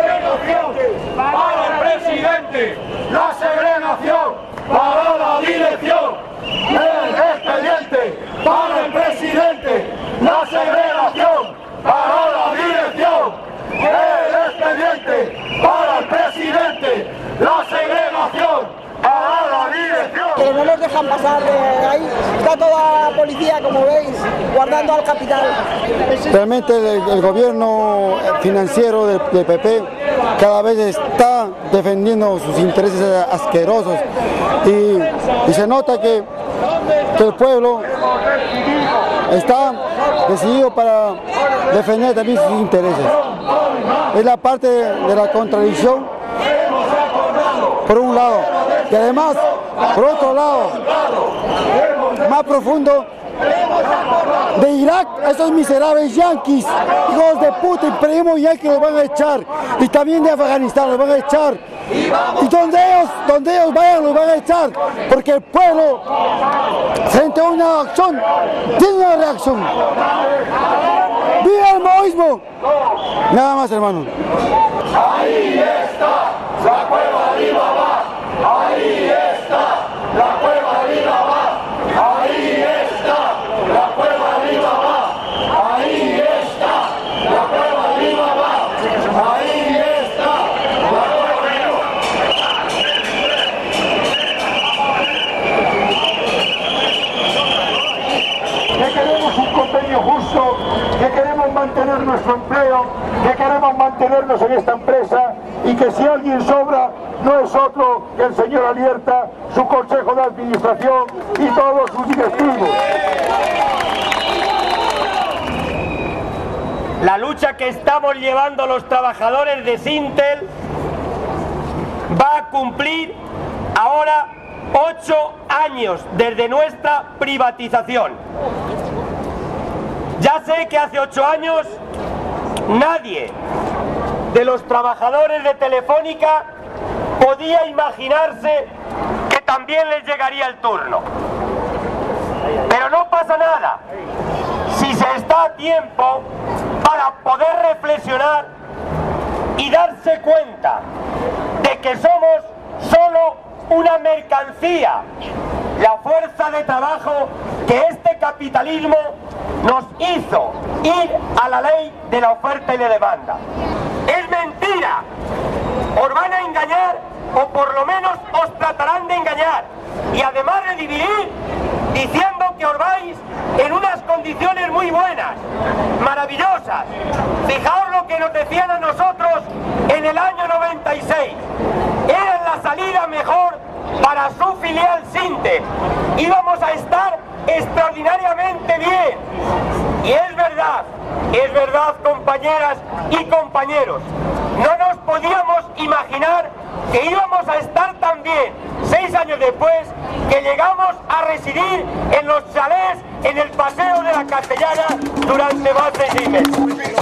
Para el presidente, la segregación, para la dirección, el expediente, para el presidente, la segregación, para la dirección, el expediente, para el presidente, la segregación, para la dirección. Pero no nos dejan pasar de ahí, está toda la policía, como veis, guardando al capital. Realmente el, el gobierno financiero del, del P P cada vez está defendiendo sus intereses asquerosos y, y se nota que que el pueblo está decidido para defender también sus intereses. Es la parte de la contradicción, por un lado, y además, por otro lado, más profundo, de Irak, esos miserables yanquis, hijos de puta, imperialismo yanqui los van a echar, y también de Afganistán los van a echar, y donde ellos, donde ellos vayan los van a echar, porque el pueblo, frente a una acción, tiene una reacción. ¡Viva el maoísmo! Nada más, hermano. Ahí está la cueva de Alibaba, ahí está la cueva de Alibaba, ahí está la cueva de Alibaba, ahí está la cueva de Alibaba, ahí está la cueva de Alibaba. Que queremos un convenio justo, que queremos mantener nuestro empleo, que queremos mantenernos en esta empresa y que si alguien sobra no es otro que el señor Alierta, su consejo de administración y todos sus directivos. La lucha que estamos llevando los trabajadores de Sintel va a cumplir ahora ocho años desde nuestra privatización. Ya sé que hace ocho años nadie de los trabajadores de Telefónica podía imaginarse que también les llegaría el turno. Pero no pasa nada si se está a tiempo para poder reflexionar y darse cuenta de que somos solo una mercancía, la fuerza de trabajo que este capitalismo nos hizo ir a la ley de la oferta y de demanda. Es mentira, os van a engañar o por lo menos os tratarán de engañar y además de dividir diciendo que os vais en unas condiciones muy buenas, maravillosas. Fijaos lo que nos decían a nosotros en el año noventa y seis. Era la salida mejor para su filial Sintel. Íbamos a estar extraordinariamente bien. Y es verdad, es verdad, compañeras y compañeros. No nos podíamos imaginar que íbamos a estar tan bien seis años después que llegamos a residir en los chalés en el Paseo de la Castellana durante más de seis meses.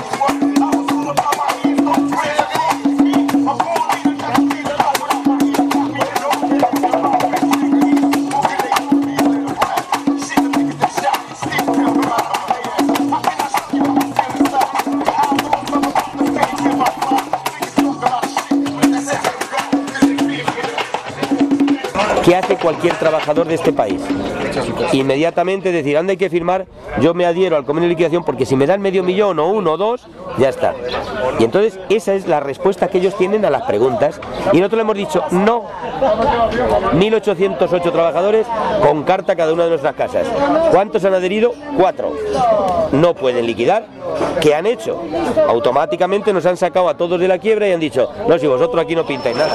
¿Qué hace cualquier trabajador de este país? Inmediatamente decir, anda, hay que firmar, yo me adhiero al convenio de liquidación porque si me dan medio millón o uno o dos, ya está. Y entonces esa es la respuesta que ellos tienen a las preguntas. Y nosotros le hemos dicho, no. mil ochocientos ocho trabajadores con carta a cada una de nuestras casas. ¿Cuántos han adherido? Cuatro. No pueden liquidar. ¿Qué han hecho? Automáticamente nos han sacado a todos de la quiebra y han dicho, no, si vosotros aquí no pintáis nada.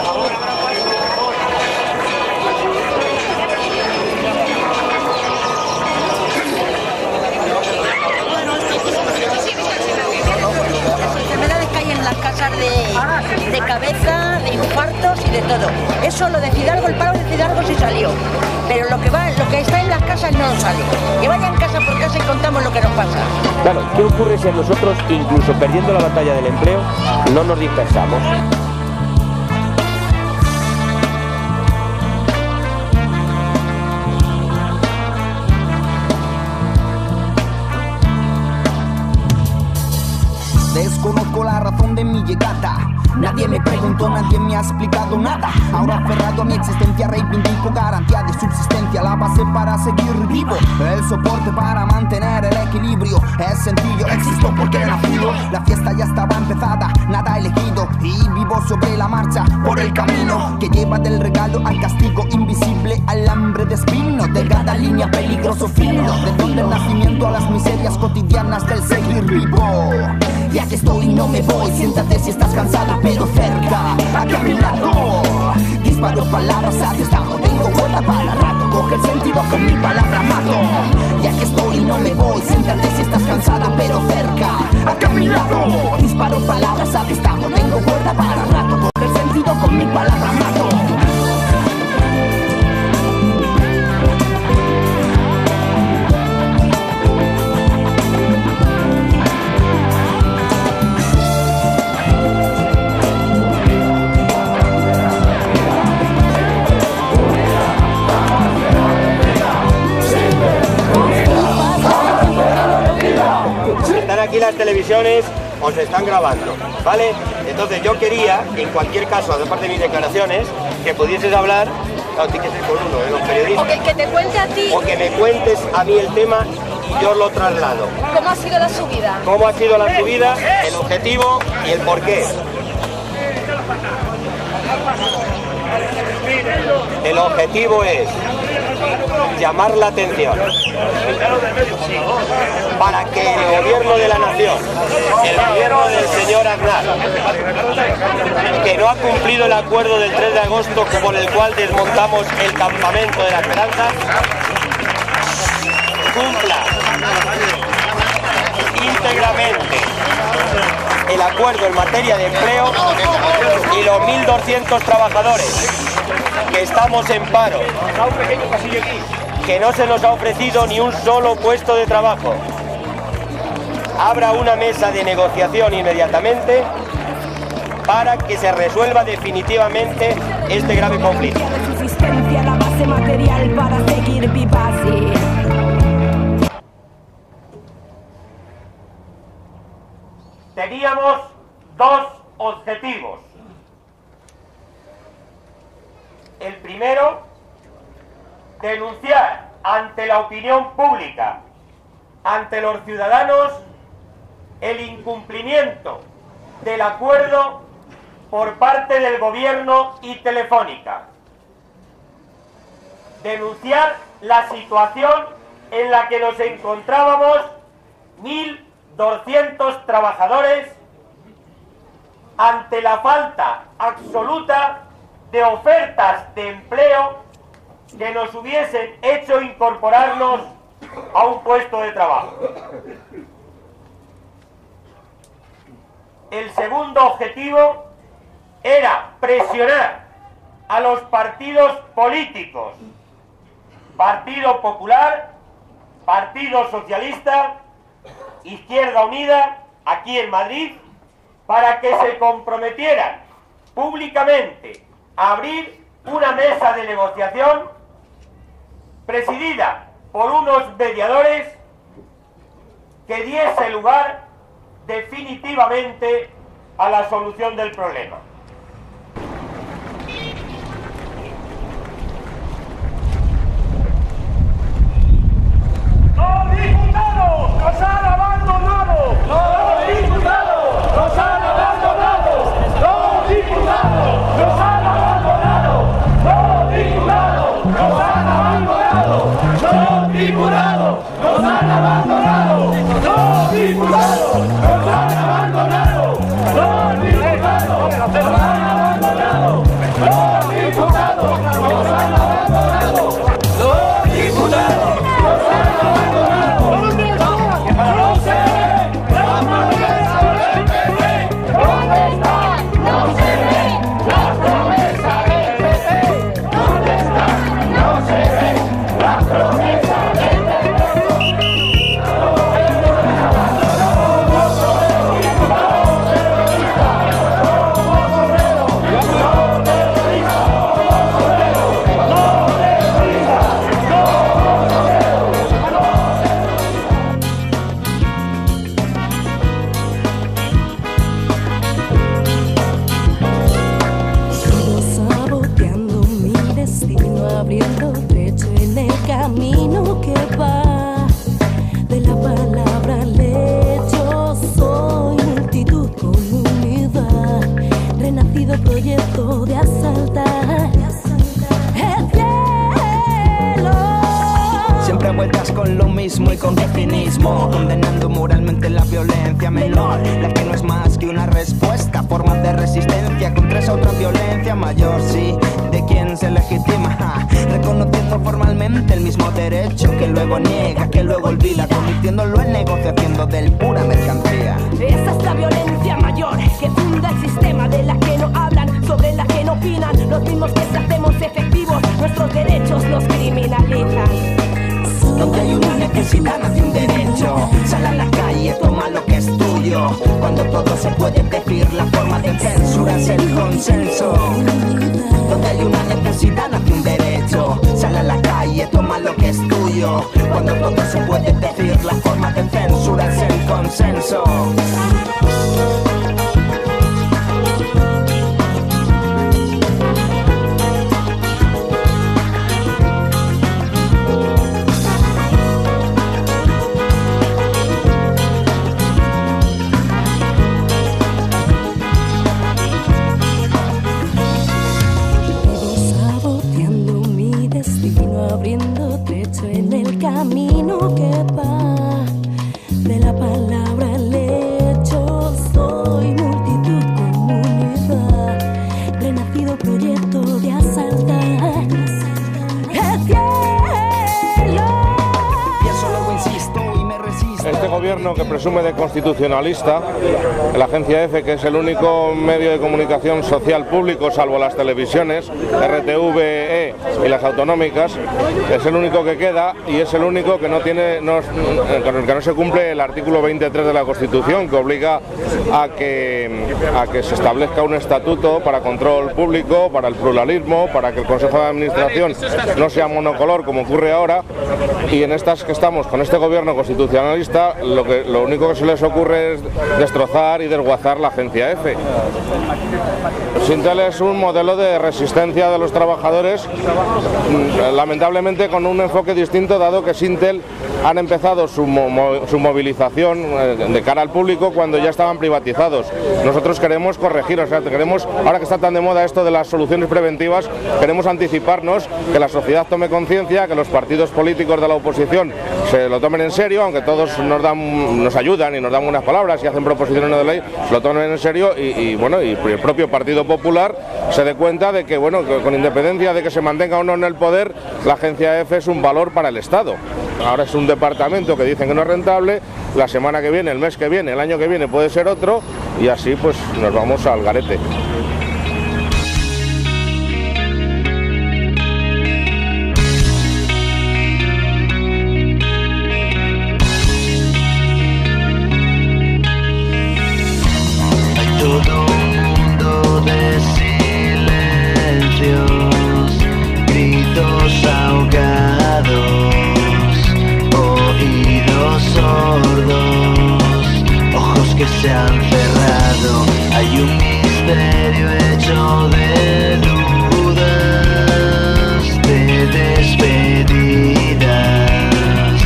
De, de cabeza, de infartos y de todo. Eso lo de Fidalgo, el paro de Fidalgo sí salió. Pero lo que va, lo que está en las casas no sale. Que vayan casa por casa y contamos lo que nos pasa. Claro, ¿qué ocurre si a nosotros, incluso perdiendo la batalla del empleo, no nos dispersamos? Desconozco la razón de mi llegada. Nadie me preguntó, nadie me ha explicado nada. Ahora aferrado a mi existencia reivindico garantía de subsistencia, la base para seguir vivo, el soporte para mantener el equilibrio. Es sencillo, existo porque he nacido. La fiesta ya estaba empezada, nada elegido y vivo sobre la marcha por el camino que lleva del regalo al castigo invisible, al hambre de espino, delgada línea peligroso fino, de donde el nacimiento a las miserias cotidianas del seguir vivo. Y aquí estoy, no me voy, siéntate si estás cansada, pero cerca, aquí a mi lado. Disparo palabras a destajo, tengo cuerda para rato, coge el sentido con mi palabra. las televisiones os están grabando, ¿vale? Entonces yo quería, en cualquier caso, aparte de mis declaraciones, que pudieses hablar, claro, tiene que ser con uno, de los periodistas. O que, que te cuente a ti. O que me cuentes a mí el tema y yo lo traslado. ¿Cómo ha sido la subida? ¿Cómo ha sido la subida, el objetivo y el porqué? El objetivo es llamar la atención para que el gobierno de la nación, el gobierno del señor Aznar, que no ha cumplido el acuerdo del tres de agosto por el cual desmontamos el campamento de la Esperanza, cumpla íntegramente el acuerdo en materia de empleo y los mil doscientos trabajadores que estamos en paro, que no se nos ha ofrecido ni un solo puesto de trabajo. Abra una mesa de negociación inmediatamente para que se resuelva definitivamente este grave conflicto. La base material para seguir viva así. Teníamos dos objetivos. El primero, denunciar ante la opinión pública, ante los ciudadanos, el incumplimiento del acuerdo por parte del gobierno y Telefónica. Denunciar la situación en la que nos encontrábamos mil doscientos trabajadores ante la falta absoluta de ofertas de empleo que nos hubiesen hecho incorporarnos a un puesto de trabajo. El segundo objetivo era presionar a los partidos políticos, Partido Popular, Partido Socialista, Izquierda Unida, aquí en Madrid, para que se comprometieran públicamente a abrir una mesa de negociación presidida por unos mediadores que diese lugar definitivamente a la solución del problema. ¡Los diputados nos han abandonado! ¡Los diputados nos han abandonado! ¡Los diputados nos han abandonado! ¡Los diputados nos han abandonado! ¡Los diputados nos han abandonado! ¡Los diputados nos han abandonado! ¡Los diputados nos han abandonado! ¡Los diputados nos han abandonado! ¡Los diputados! Proyecto de asaltar el cielo. Siempre vueltas con lo mismo y con cinismo, condenando moralmente la violencia menor, la que no es más que una respuesta, forma de resistencia contra esa otra violencia mayor, sí, de quien se legitima, reconociendo formalmente el mismo derecho que luego niega, que luego olvida, convirtiéndolo en negociación del pura mercancía. Esa es la violencia mayor que funda el sistema, de la que no hablan, sobre la que no opinan, los mismos que si hacemos efectivos nuestros derechos los criminalizan. Donde hay una necesidad nace un derecho, sal a la calle, toma lo que es tuyo, cuando todo se puede decir, la forma de censura es el consenso. Donde hay una necesidad nace un derecho, sal a la calle, toma lo que es tuyo, vacío, cuando todo se puede decir, la forma de censura es el consenso. Abriendo trecho en el camino que va de la palabra al hecho. Soy multitud, comunidad, renacido proyecto de asaltar el cielo. Pienso, luego insisto y me resisto. Este gobierno que presume de constitucionalista, la agencia EFE, que es el único medio de comunicación social público, salvo las televisiones, R T V E y las autonómicas, es el único que queda y es el único que no tiene, no, con el que no se cumple el artículo veintitrés de la Constitución, que obliga a que, a que se establezca un estatuto para control público, para el pluralismo, para que el Consejo de Administración no sea monocolor como ocurre ahora. Y en estas que estamos con este gobierno constitucionalista, lo, que, lo único que se les ocurre es destrozar y desguazar la agencia EFE. Sintel es un modelo de resistencia de los trabajadores, lamentablemente con un enfoque distinto, dado que Sintel han empezado su, mo su movilización de cara al público cuando ya estaban privatizados. Nosotros queremos corregir, o sea, queremos, ahora que está tan de moda esto de las soluciones preventivas, queremos anticiparnos, que la sociedad tome conciencia, que los partidos políticos de la oposición se lo tomen en serio, aunque todos nos dan, nos ayudan y nos dan unas palabras y hacen proposiciones de ley, se lo tomen en serio y, y bueno, y el propio Partido Popular se dé cuenta de que, bueno, que con independencia de que se mantenga o no en el poder, la agencia EFE es un valor para el Estado. Ahora es un departamento que dicen que no es rentable, la semana que viene, el mes que viene, el año que viene puede ser otro y así pues nos vamos al garete. Se han cerrado, hay un misterio hecho de dudas, de despedidas,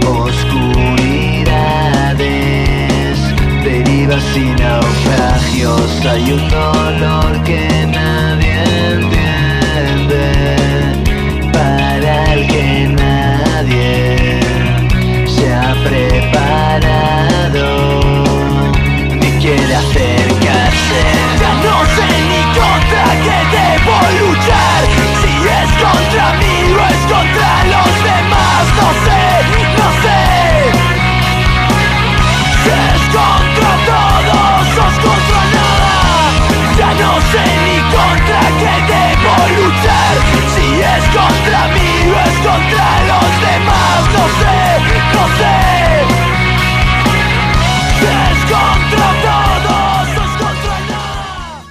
oscuridades, derivas y naufragios. Hay un dolor que nadie entiende, para el que nadie se ha preparado. Quiere acercarse. Ya no sé ni contra qué debo luchar, si es contra mí o es contra los demás. No sé, no sé. Si es contra todos o es contra nada. Ya no sé ni contra qué debo luchar, si es contra mí o es contra los demás. No sé, no sé. Si es contra todos o es contra nada.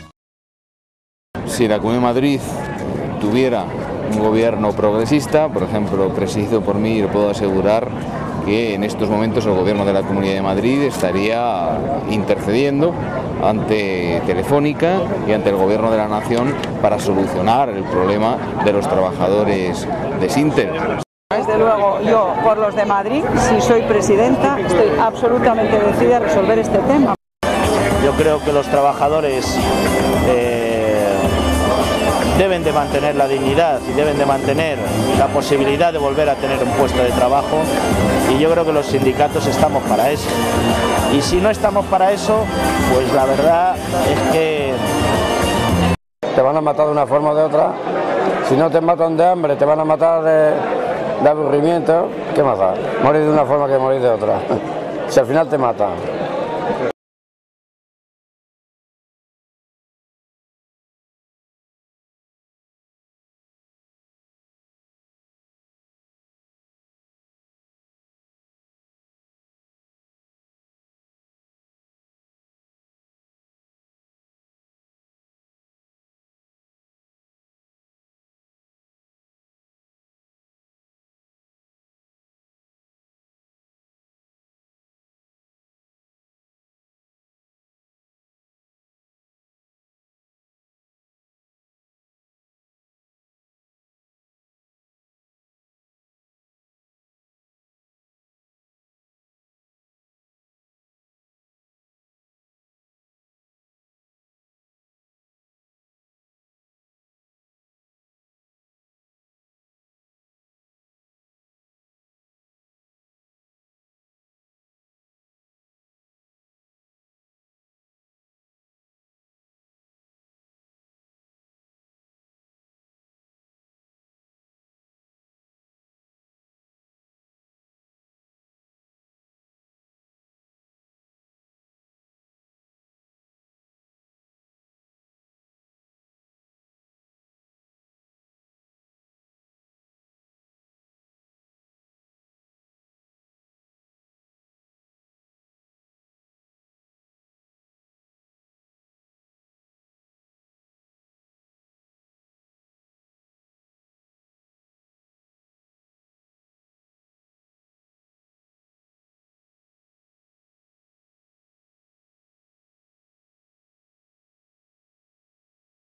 Si la Comunidad de Madrid tuviera un gobierno progresista, por ejemplo, presidido por mí, le puedo asegurar que en estos momentos el gobierno de la Comunidad de Madrid estaría intercediendo ante Telefónica y ante el gobierno de la Nación para solucionar el problema de los trabajadores de Sintel. Desde luego, yo por los de Madrid, si soy presidenta, estoy absolutamente decidida a resolver este tema. Yo creo que los trabajadores eh, deben de mantener la dignidad y deben de mantener la posibilidad de volver a tener un puesto de trabajo, y yo creo que los sindicatos estamos para eso. Y si no estamos para eso, pues la verdad es que... Te van a matar de una forma o de otra. Si no te matan de hambre, te van a matar de, de aburrimiento. ¿Qué más da? Morir de una forma que morir de otra. Si al final te matan.